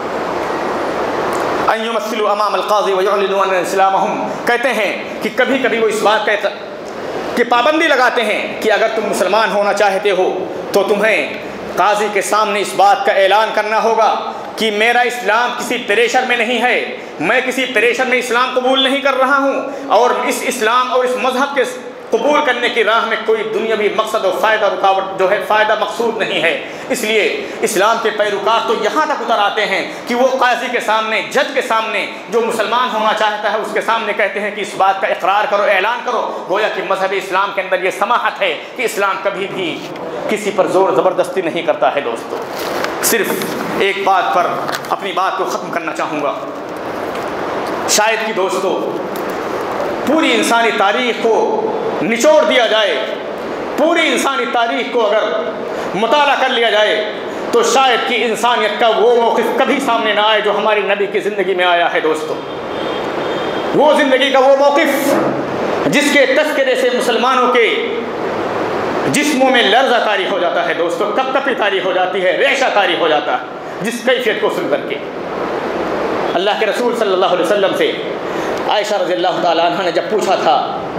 ان یمثلوا امام القاضی ویعلنوا ان اسلامہم، کہتے ہیں کہ کبھی کبھی وہ اس بات کی پابندی لگاتے ہیں کہ اگر تم مسلمان ہونا چاہتے ہو تو تمہیں قاضی کے سامنے اس بات کا اعلان کرنا ہوگا کہ میرا اسلام کسی پریشر میں نہیں ہے، میں کسی پریشر میں اسلام قبول نہیں کر رہا ہوں، اور اس اسلام اور اس مذہب کے قبول کرنے کی راہ میں کوئی دنیاوی مقصد اور فائدہ رکاوٹ جو ہے فائدہ مقصود نہیں ہے۔ اس لیے اسلام کے پیروکار تو یہاں تک اتر آتے ہیں کہ وہ قاضی کے سامنے، جج کے سامنے، جو مسلمان ہونا چاہتا ہے اس کے سامنے کہتے ہیں کہ اس بات کا اقرار کرو، اعلان کرو، گویا کہ مذہب اسلام کے اندر یہ سماحت ہے کہ اسلام کبھی بھی کسی پر زور زبردستی نہیں کرتا ہے۔ دوستو، صرف ایک بات پر اپنی بات کو ختم کرنا چاہوں گا۔ شاید کہ دوستو پوری انسانی تاریخ کو نچوڑ دیا جائے، پوری انسانی تاریخ کو اگر مطالعہ کر لیا جائے تو شاید کہ انسانیت کا وہ موقف کبھی سامنے نہ آئے جو ہماری نبی کی زندگی میں آیا ہے۔ دوستو، وہ زندگی کا وہ موقف جس کے تذکرے سے مسلمانوں کے جسموں میں لرزہ طاری ہو جاتا ہے، دوستو کپ کپی طاری ہو جاتی ہے، ریشہ طاری ہو جاتا ہے، جس کیفیت کو سن کر کے اللہ کے رسول صلی اللہ علیہ وسلم سے عائشہ رضی اللہ تعالیٰ عنہ نے جب پوچھا تھا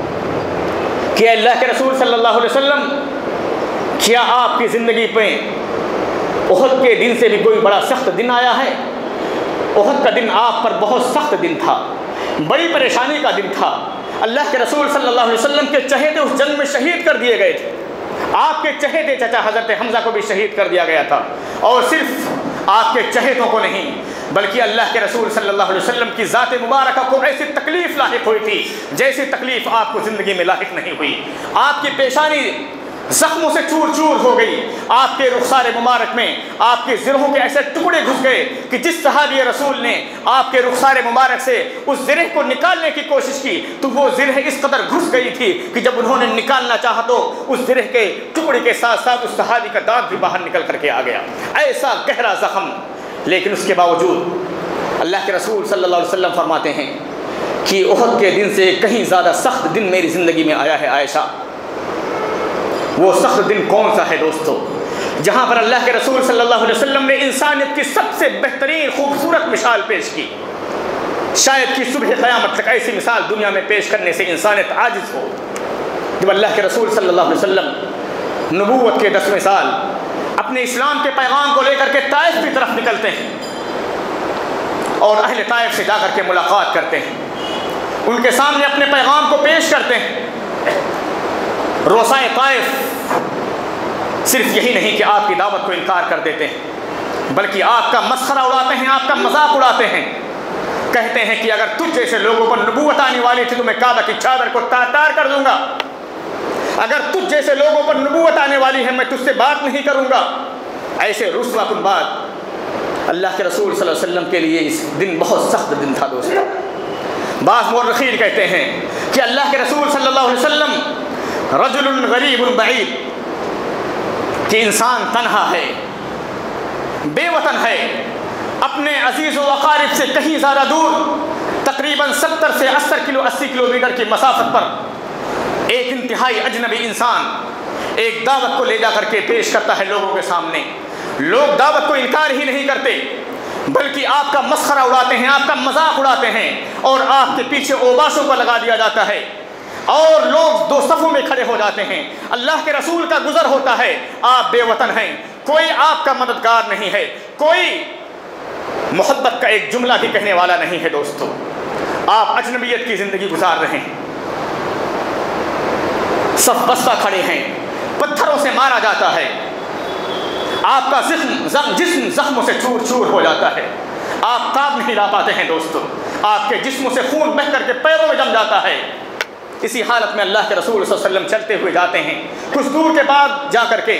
کہ اللہ کے رسول صلی اللہ علیہ وسلم کیا آپ کی زندگی پہ احد کے دن سے بھی کوئی بڑا سخت دن آیا ہے؟ احد کا دن آپ پر بہت سخت دن تھا، بڑی پریشانی کا دن تھا، اللہ کے رسول صلی اللہ علیہ وسلم کے چہیتے اس جنگ میں شہید کر دیے گئے تھے، آپ کے چہیتے چچا حضرت حمزہ کو بھی شہید کر دیا گیا تھا، اور صرف آپ کے چہیتوں کو نہیں بلکہ اللہ کے رسول صلی اللہ علیہ وسلم کی ذات مبارکہ کو ایسی تکلیف لاحق ہوئی تھی جیسی تکلیف آپ کو زندگی میں لاحق نہیں ہوئی۔ آپ کی پیشانی زخموں سے چور چور ہو گئی، آپ کے رخسار مبارک میں آپ کے زرہوں کے ایسے ٹکڑے گھس گئے کہ جس صحابی رسول نے آپ کے رخسار مبارک سے اس زرہ کو نکالنے کی کوشش کی تو وہ زرہ اس قدر گھس گئی تھی کہ جب انہوں نے نکالنا چاہا تو اس زرہ کے ٹکڑے کے ساتھ ساتھ اس صحابی کا دانت بھی باہر نکل کر کے آ گیا، ایسا گہرا زخم۔ لیکن اس کے باوجود اللہ کے رسول صلی اللہ علیہ وسلم فرماتے ہیں کہ احد کے دن سے کہیں زیادہ سخت دن میری زندگی میں آیا ہے عائشہ۔ وہ سخت دن کون سا ہے دوستو؟ جہاں پر اللہ کے رسول صلی اللہ علیہ وسلم نے انسانیت کی سب سے بہترین خوبصورت مثال پیش کی۔ شاید کہ صبح قیامت تک ایسی مثال دنیا میں پیش کرنے سے انسانیت عاجز ہو۔ جب اللہ کے رسول صلی اللہ علیہ وسلم نبوت کے 10ویں سال اپنے اسلام کے پیغام کو لے کر کے طائف کی طرف نکلتے ہیں اور اہل طائف سے جا کر کے ملاقات کرتے ہیں، ان کے سامنے اپنے پیغام کو پیش کرتے ہیں۔ روسائے طائف صرف یہی نہیں کہ آپ کی دعوت کو انکار کر دیتے ہیں بلکہ آپ کا مسخرہ اڑاتے ہیں، آپ کا مذاق اڑاتے ہیں، کہتے ہیں کہ اگر تجھ جیسے لوگوں پر نبوت آنے والی تھی تو میں کعبہ کی چادر کو تار تار کر دوں گا، اگر تجھ جیسے لوگوں پر نبوت آنے والی ہے میں تجھ سے بات نہیں کروں گا۔ ایسے رسوا کن بات اللہ کے رسول صلی اللہ علیہ وسلم کے لیے اس دن بہت سخت دن تھا دوستو۔ بعض مورخین کہتے ہیں کہ اللہ کے رسول صلی اللہ علیہ وسلم رجل غریب بعید، کہ انسان تنہا ہے، بے وطن ہے، اپنے عزیز و اقارب سے کہیں زیادہ دور، تقریباً 70 سے 80 کلومیٹر کی مسافت پر ایک انتہائی اجنبی انسان ایک دعوت کو لے جا کر کے پیش کرتا ہے لوگوں کے سامنے۔ لوگ دعوت کو انکار ہی نہیں کرتے بلکہ آپ کا مسخرہ اڑاتے ہیں، آپ کا مذاق اڑاتے ہیں، اور آپ کے پیچھے اوباشوں کو لگا دیا جاتا ہے اور لوگ دو صفوں میں کھڑے ہو جاتے ہیں۔ اللہ کے رسول کا گزر ہوتا ہے، آپ بے وطن ہیں، کوئی آپ کا مددگار نہیں ہے، کوئی محبت کا ایک جملہ بھی کہنے والا نہیں ہے دوستو، آپ اجنبیت کی زندگی گزار رہے ہیں، صف بستہ کھڑے ہیں، پتھروں سے مارا جاتا ہے، آپ کا جسم زخموں سے چور چور ہو جاتا ہے، آپ تاب نہیں لا پاتے ہیں دوستو، آپ کے جسموں سے خون بہہ کر کے پیروں میں جم جاتا ہے۔ اسی حالت میں اللہ کے رسول صلی اللہ علیہ وسلم چلتے ہوئے جاتے ہیں، کچھ دور کے بعد جا کر کے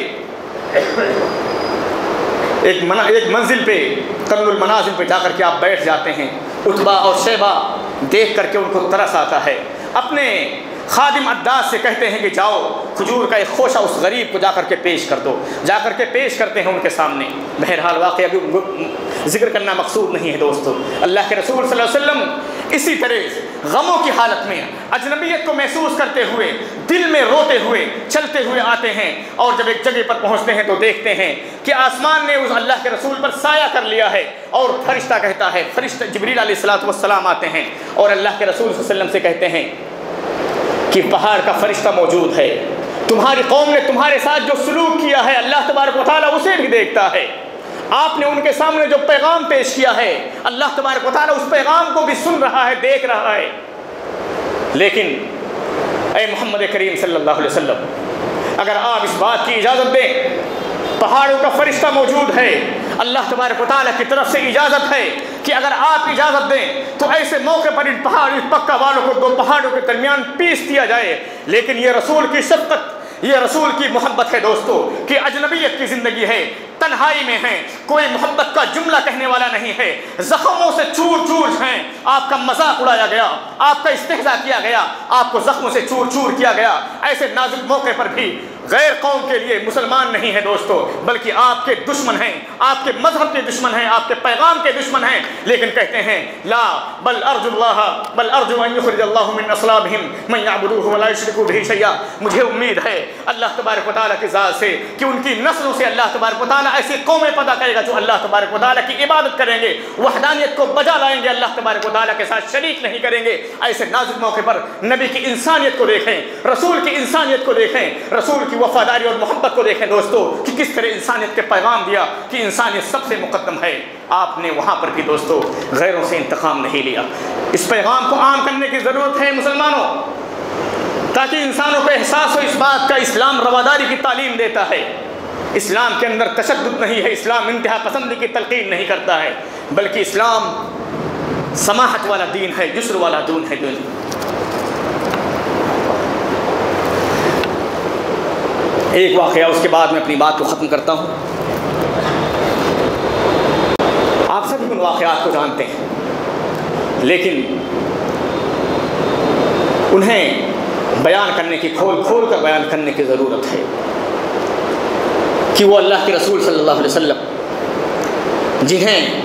ایک منزل پہ، قرن المنازل پہ جا کر کے آپ بیٹھ جاتے ہیں۔ عتبہ اور شیبہ دیکھ کر کے ان کو ترس آتا ہے، اپنے خادم عداس سے کہتے ہیں کہ جاؤ کھجور کا ایک خوشہ اس غریب کو جا کر کے پیش کر دو. جا کر کے پیش کرتے ہیں ان کے سامنے. بہرحال واقعہ ذکر کرنا مقصود نہیں ہے دوستو. اللہ کے رسول صلی اللہ علیہ وسلم اسی طرح غموں کی حالت میں اجنبیت کو محسوس کرتے ہوئے دل میں روتے ہوئے چلتے ہوئے آتے ہیں, اور جب ایک جگہ پر پہنچتے ہیں تو دیکھتے ہیں کہ آسمان نے اس اللہ کے رسول پر سایہ کر لیا ہے, اور فرشتہ کہتا ہے, فرشتہ جبریل علیہ الصلوۃ والسلام آتے ہیں اور اللہ کے رسول صلی اللہ علیہ وسلم سے کہتے ہیں کہ پہاڑ کا فرشتہ موجود ہے, تمہاری قوم نے تمہارے ساتھ جو سلوک کیا ہے اللہ تبارک و تعالیٰ اسے بھی دیکھتا ہے. آپ نے ان کے سامنے جو پیغام پیش کیا ہے اللہ تبارک و تعالیٰ اس پیغام کو بھی سن رہا ہے, دیکھ رہا ہے. لیکن اے محمد کریم صلی اللہ علیہ وسلم, اگر آپ اس بات کی اجازت دیں, پہاڑوں کا فرشتہ موجود ہے, اللہ تبارک و تعالیٰ کی طرف سے اجازت ہے کہ اگر آپ اجازت دیں تو ایسے موقع پر ان پکا والوں کو دو پہاڑوں کے درمیان پیس دیا جائے. لیکن یہ رسول کی شفقت, یہ رسول کی محبت ہے دوستو کہ اجنبیت کی زندگی ہے, تنہائی میں ہیں, کوئی محبت کا جملہ کہنے والا نہیں ہے, زخموں سے چور چور ہیں, آپ کا مذاق اڑایا گیا, آپ کا استہزاء کیا گیا, آپ کو زخموں سے چور چور کیا گیا. ایسے نازک موقع پر بھی غیر قوم کے لیے مسلمان نہیں ہے دوستو, بلکہ آپ کے دشمن ہیں, آپ کے مذہب کے دشمن ہیں, آپ کے پیغام کے دشمن ہیں. لیکن کہتے ہیں لا بل ارجو ان یخرج اللہ من اصلابہم من یعبدوہ ولا یشرکوا بہ شیئا. مجھے امید ہے اللہ تبارک و تعالیٰ کی ذات سے کہ ان کی نسلوں سے اللہ تبارک و تعالیٰ ایسی قومیں پیدا کرے گا جو اللہ تبارک و تعالیٰ کی عبادت کریں گے, وحدانیت کو بجا لائیں گے, اللہ تبارک و تعالیٰ کے ساتھ شریک نہیں کریں گے. ایسے نازک موقع پر نبی کی انسانیت کو دیکھیں, رسول کی انسانیت کو دیکھیں, رسول کی وفاداری اور محبت کو دیکھیں دوستو کہ کس طرح انسانیت کے پیغام دیا کہ انسانیت سب سے مقدم ہے. آپ نے وہاں پر بھی دوستو غیروں سے انتقام نہیں لیا. اس پیغام کو عام کرنے کی ضرورت ہے مسلمانوں, تاکہ انسانوں کو احساس ہو اس بات کا اسلام رواداری کی تعلیم دیتا ہے. اسلام کے اندر تشدد نہیں ہے, اسلام انتہا پسندی کی تلقین نہیں کرتا ہے, بلکہ اسلام سماحت والا دین ہے, یسر والا دین ہے. ایک واقعہ اس کے بعد میں اپنی بات کو ختم کرتا ہوں. آپ سب ان واقعات کو جانتے ہیں, لیکن انہیں بیان کرنے کی کھول کھول کر بیان کرنے کی ضرورت ہے کہ وہ اللہ کے رسول صلی اللہ علیہ وسلم جنہیں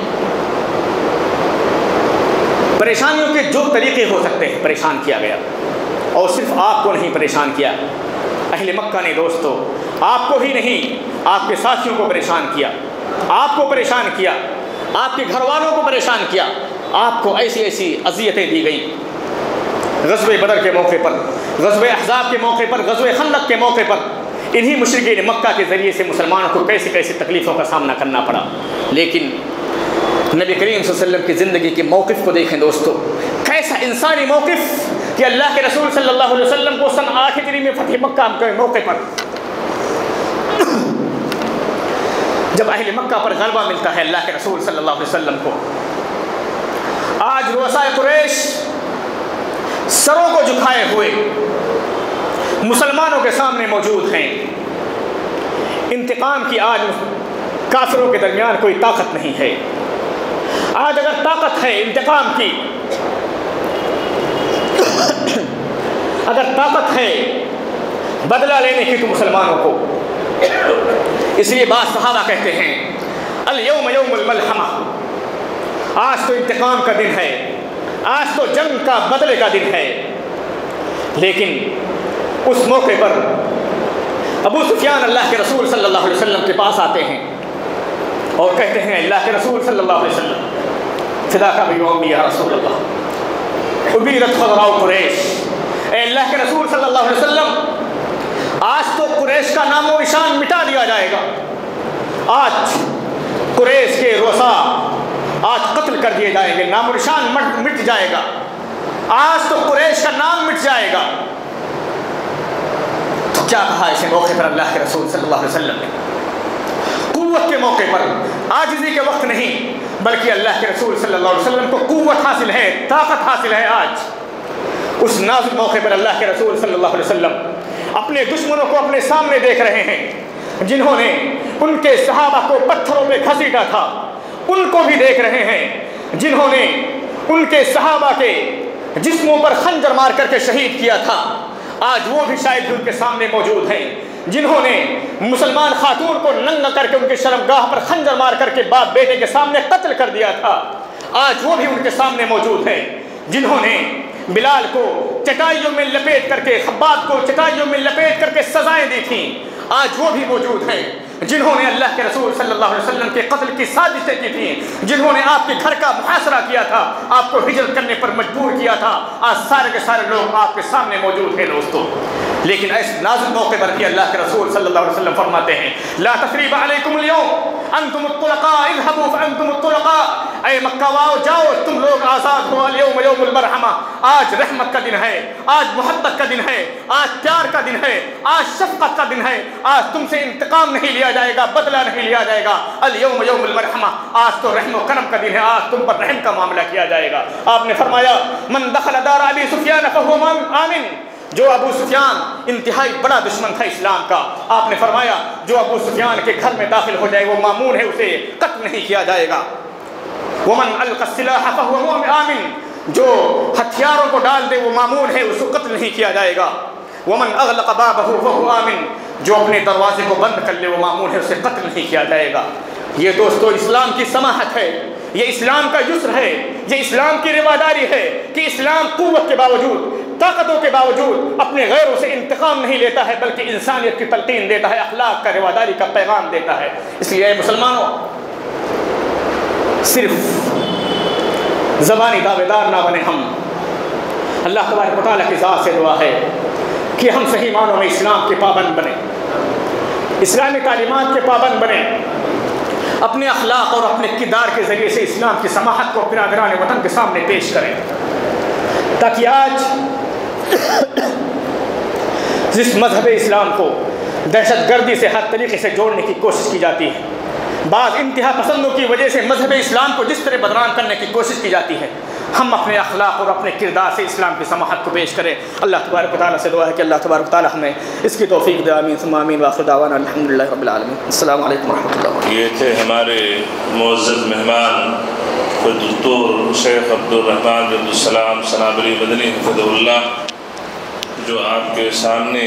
پریشانیوں کے جو طریقے ہو سکتے ہیں پریشان کیا گیا, اور صرف آپ کو نہیں پریشان کیا, اہل مکہ نے دوستو آپ کو ہی نہیں آپ کے ساتھیوں کو پریشان کیا, آپ کو پریشان کیا, آپ کے گھر والوں کو پریشان کیا, آپ کو ایسی ایسی اذیتیں دی گئیں. غزوہ بدر کے موقع پر, غزوہ احزاب کے موقع پر, غزوہ خندق کے موقع پر انہی مشرکین مکہ کے ذریعے سے مسلمانوں کو کیسی کیسی تکلیفوں کا سامنا کرنا پڑا. لیکن نبی کریم صلی اللہ علیہ وسلم کی زندگی کے موقف کو دیکھیں دوستو, کیسا انسانی موقف کہ اللہ کے رسول صلی اللہ علیہ وسلم کو سن 8 ہجری میں فتح مکہ کے موقع پر جب اہل مکہ پر غلبہ ملتا ہے اللہ کے رسول صلی اللہ علیہ وسلم کو, آج رؤساء قریش سروں کو جھکائے ہوئے مسلمانوں کے سامنے موجود ہیں. انتقام کی آج کافروں کے درمیان کوئی طاقت نہیں ہے. آج اگر طاقت ہے انتقام کی, اگر طاقت ہے بدلہ لینے کی تو مسلمانوں کو. اس لیے بعض صحابہ کہتے ہیں الیوم یوم الملحمہ, آج تو انتقام کا دن ہے, آج تو جنگ کا بدلے کا دن ہے. لیکن اس موقع پر ابو سفیان اللہ کے رسول صلی اللہ علیہ وسلم کے پاس آتے ہیں اور کہتے ہیں اللہ کے رسول صلی اللہ علیہ وسلم فداک بیوم یا رسول اللہ ابیرت خضراء قریش, اے اللہ کے رسول صلی اللہ علیہ وسلم آج تو قریش کا نام و نشان مٹا دیا جائے گا. آج قریش کے رؤساء آج قتل کر دیے جائیں گے, نام و نشان مٹ جائے گا, آج تو قریش کا نام مٹ جائے گا. تو کیا کہا اسے موقع پر اللہ کے رسول صلی اللہ علیہ وسلم نے؟ قوت کے موقع پر, عاجزی کے وقت نہیں, بلکہ اللہ کے رسول صلی اللہ علیہ وسلم کو قوت حاصل ہے, طاقت حاصل ہے. آج اس نازک موقع پر اللہ کے رسول صلی اللہ علیہ وسلم اپنے دشمنوں کو اپنے سامنے دیکھ رہے ہیں, جنہوں نے ان کے صحابہ کو پتھروں پہ گھسیٹا تھا, ان کو بھی دیکھ رہے ہیں جنہوں نے ان کے صحابہ کے جسموں پر خنجر مار کر کے شہید کیا تھا, آج وہ بھی شاید ان کے سامنے موجود ہیں جنہوں نے مسلمان خاتون کو ننگا کر کے ان کے شرمگاہ پر خنجر مار کر کے باپ بیٹے کے سامنے قتل کر دیا تھا. آج وہ بھی ان کے سامنے موجود ہیں جنہوں نے بلال کو چٹائیوں میں لپیٹ کر کے، خباب کو چٹائیوں میں لپیٹ کر کے سزائیں دی تھیں. آج وہ بھی موجود ہیں جنہوں نے اللہ کے رسول صلی اللہ علیہ وسلم کے قتل کی سازشیں کی تھیں، جنہوں نے آپ کے گھر کا محاصرہ کیا تھا، آپ کو ہجرت کرنے پر مجبور کیا تھا. آج سارے کے سارے لوگ آپ کے سامنے موجود ہیں دوستوں. لیکن اس نازل موقع پر بھی اللہ کے رسول صلی اللہ علیہ وسلم فرماتے ہیں لا تثریب علیکم اليوم انتم الطلقاء اذهبوا فانتم الطلقاء. اے مکہ واؤ جاؤ، تم لوگ آزاد ہو. اليوم یوم المرحمہ، آج رحمت کا دن ہے، آج محبت کا دن ہے، آج پیار کا دن ہے، آج شفقت کا دن ہے. آج تم سے انتقام نہیں لیا جائے گا، بدلہ نہیں لیا جائے گا. اليوم یوم المرحمہ، آج تو رحم و کرم کا دن ہے، آج تم پر رحم کا معاملہ کیا جائے گا. آپ نے فرمایا من دخل دار ابی سفیان فهو آمن. جو ابو سفیان انتہائی بڑا دشمن تھا اسلام کا، آپ نے فرمایا جو ابو سفیان کے گھر میں داخل ہو جائے وہ مامون ہے، اسے قتل نہیں کیا جائے گا. ومن القى السلاح فهو آمن. جو ہتھیاروں کو ڈال دے وہ مامون ہے، اس کو قتل نہیں کیا جائے گا. ومن اغلق بابه فهو آمن. جو اپنے دروازے کو بند کر لے وہ مامون ہے، اسے قتل نہیں کیا جائے گا. یہ دوستو اسلام کی سماحت ہے، یہ اسلام کا یسر ہے، یہ اسلام کی رواداری ہے کہ اسلام قوت کے باوجود، طاقتوں کے باوجود اپنے غیروں سے انتقام نہیں لیتا ہے، بلکہ انسانیت کی تلقین دیتا ہے، اخلاق کا، رواداری کا پیغام دیتا ہے. اس لیے اے مسلمانوں، صرف زبانی دعوے دار نہ بنے ہم. اللہ تبارک و تعالیٰ کی ذات سے دعا ہے کہ ہم صحیح معنوں میں اسلام کے پابند بنیں، اسلامی تعلیمات کے پابند بنیں، اپنے اخلاق اور اپنے کردار کے ذریعے سے اسلام کی سماحت کو برادران وطن کے سامنے پیش کریں، تاکہ آج جس مذہب اسلام کو دہشت گردی سے ہر طریقے سے جوڑنے کی کوشش کی جاتی ہے، بعض انتہا پسندوں کی وجہ سے مذہب اسلام کو جس طرح بدنام کرنے کی کوشش کی جاتی ہے، ہم اپنے اخلاق اور اپنے کردار سے اسلام کی سماحت کو پیش کریں. اللہ تبارک و تعالیٰ سے دعا ہے کہ اللہ تبارک و تعالیٰ ہمیں اس کی توفیق دے. آمین ثم آمین. وآخر دعوانا الحمدللہ رب العالمین. السلام علیکم ورحمۃ اللہ وبرکاتہ. یہ تھے ہمارے معزز مہمان دکتور شیخ عبدالرحمن بن عبدالسلام سنابری مدنی حفظہ اللہ، جو آپ کے سامنے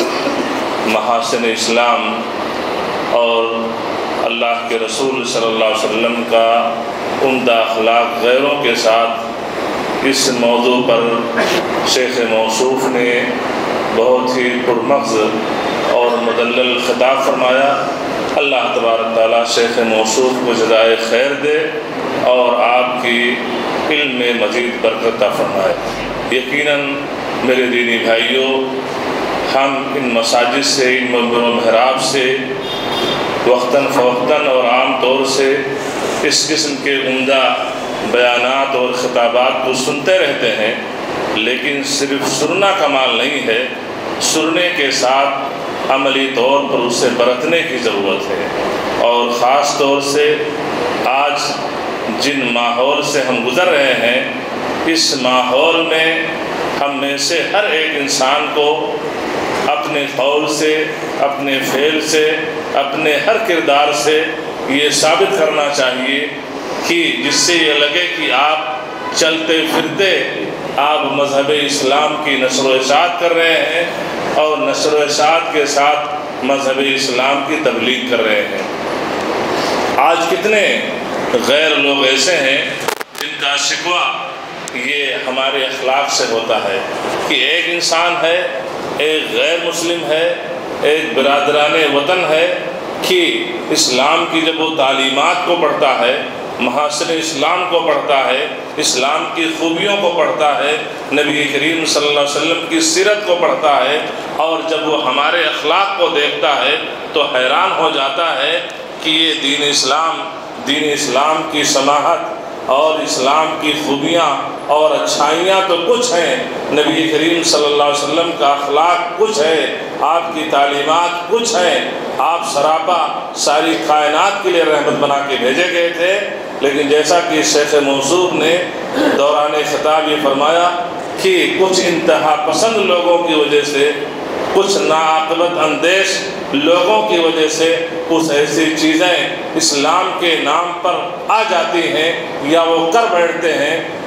محاسن اسلام اور اللہ کے رسول صلی اللہ علیہ وسلم کا عمدہ اخلاق غیروں کے ساتھ اس موضوع پر شیخ موصوف نے بہت ہی پرمغز اور مدلل خطاب فرمایا. اللہ تبارک تعالیٰ شیخ موصوف کو جزائے خیر دے اور آپ کی علم میں مزید برکت عطا فرمائے. یقیناً میرے دینی بھائیوں، ہم ان مساجد سے، ان منبر و محراب سے وقتاً فوقتاً اور عام طور سے اس قسم کے عمدہ بیانات اور خطابات کو سنتے رہتے ہیں، لیکن صرف سننا کمال نہیں ہے، سننے کے ساتھ عملی طور پر اسے برتنے کی ضرورت ہے. اور خاص طور سے آج جن ماحول سے ہم گزر رہے ہیں، اس ماحول میں ہم میں سے ہر ایک انسان کو اپنے قول سے، اپنے فعل سے، اپنے ہر کردار سے یہ ثابت کرنا چاہیے کہ جس سے یہ لگے کہ آپ چلتے پھرتے آپ مذہب اسلام کی نشر و اشاعت کر رہے ہیں اور نشر و اشاعت کے ساتھ مذہب اسلام کی تبلیغ کر رہے ہیں. آج کتنے غیر لوگ ایسے ہیں جن کا شکوہ یہ ہمارے اخلاق سے ہوتا ہے کہ ایک انسان ہے، ایک غیر مسلم ہے، ایک برادران وطن ہے، کہ اسلام کی جب وہ تعلیمات کو پڑھتا ہے، محاسن اسلام کو پڑھتا ہے، اسلام کی خوبیوں کو پڑھتا ہے، نبی کریم صلی اللہ علیہ وسلم کی سیرت کو پڑھتا ہے، اور جب وہ ہمارے اخلاق کو دیکھتا ہے تو حیران ہو جاتا ہے کہ یہ دین اسلام کی سماحت اور اسلام کی خوبیاں اور اچھائیاں تو کچھ ہیں، نبی کریم صلی اللہ علیہ وسلم کا اخلاق کچھ ہے، آپ کی تعلیمات کچھ ہیں، آپ سراپا ساری کائنات کے لیے رحمت بنا کے بھیجے گئے تھے. لیکن جیسا کہ شیخ موصوف نے دوران خطاب یہ فرمایا کہ کچھ انتہا پسند لوگوں کی وجہ سے، کچھ ناعاقبت اندیش لوگوں کی وجہ سے کچھ ایسی چیزیں اسلام کے نام پر آ جاتی ہیں یا وہ کر بیٹھتے ہیں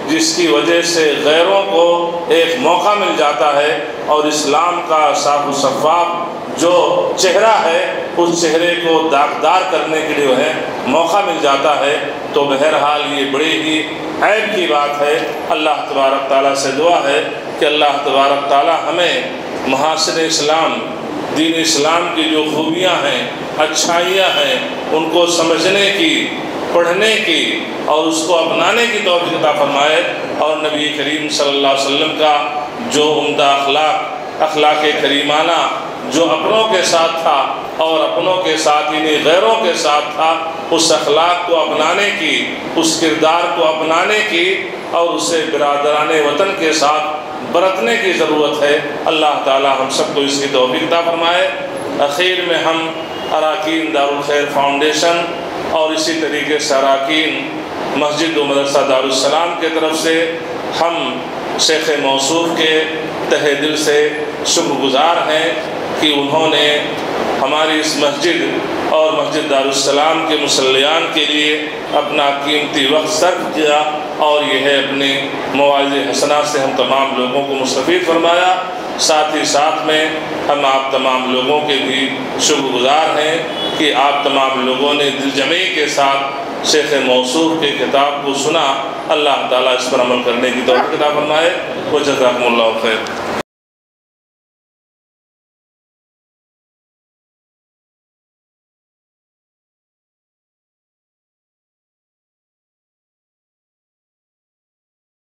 جس کی وجہ سے غیروں کو ایک موقع مل جاتا ہے اور اسلام کا صاف و شفاف جو چہرہ ہے اس چہرے کو داغدار کرنے کے لیے موقع مل جاتا ہے، تو بہرحال یہ بڑی ہی عیب کی بات ہے۔ اللہ تبارک تعالیٰ سے دعا ہے کہ اللہ تبارک تعالیٰ ہمیں محاسن اسلام، دین اسلام کی جو خوبیاں ہیں، اچھائیاں ہیں، ان کو سمجھنے کی، پڑھنے کی اور اس کو اپنانے کی توفیق عطا فرمائے، اور نبی کریم صلی اللہ علیہ وسلم کا جو عمدہ اخلاق کریمانہ جو اپنوں کے ساتھ تھا اور اپنوں کے ساتھ یعنی غیروں کے ساتھ تھا، اس اخلاق کو اپنانے کی، اس کردار کو اپنانے کی اور اسے برادران وطن کے ساتھ برتنے کی ضرورت ہے۔ اللہ تعالی ہم سب کو اس کی توفیق عطا فرمائے۔ اخیر میں ہم اراکین دارالخیر فاؤنڈیشن اور اسی طریقے سے اراکین مسجد و مدرسہ دارالسلام کے طرف سے ہم شیخ موصوف کے تہہ دل سے شکر گزار ہیں کہ انہوں نے ہماری اس مسجد اور مسجد دارالسلام کے مصلیان کے لیے اپنا قیمتی وقت صرف کیا، اور یہ ہے اپنے مواعظ حسنات سے ہم تمام لوگوں کو مستفید فرمایا۔ ساتھ ہی ساتھ میں ہم آپ تمام لوگوں کے بھی شکر گزار ہیں کہ آپ تمام لوگوں نے دل جمعی کے ساتھ شیخ موصوف کے کتاب کو سنا۔ اللہ تعالیٰ اس پر عمل کرنے کی توفیق عطا فرمائے۔ وجزاکم اللہ خیر۔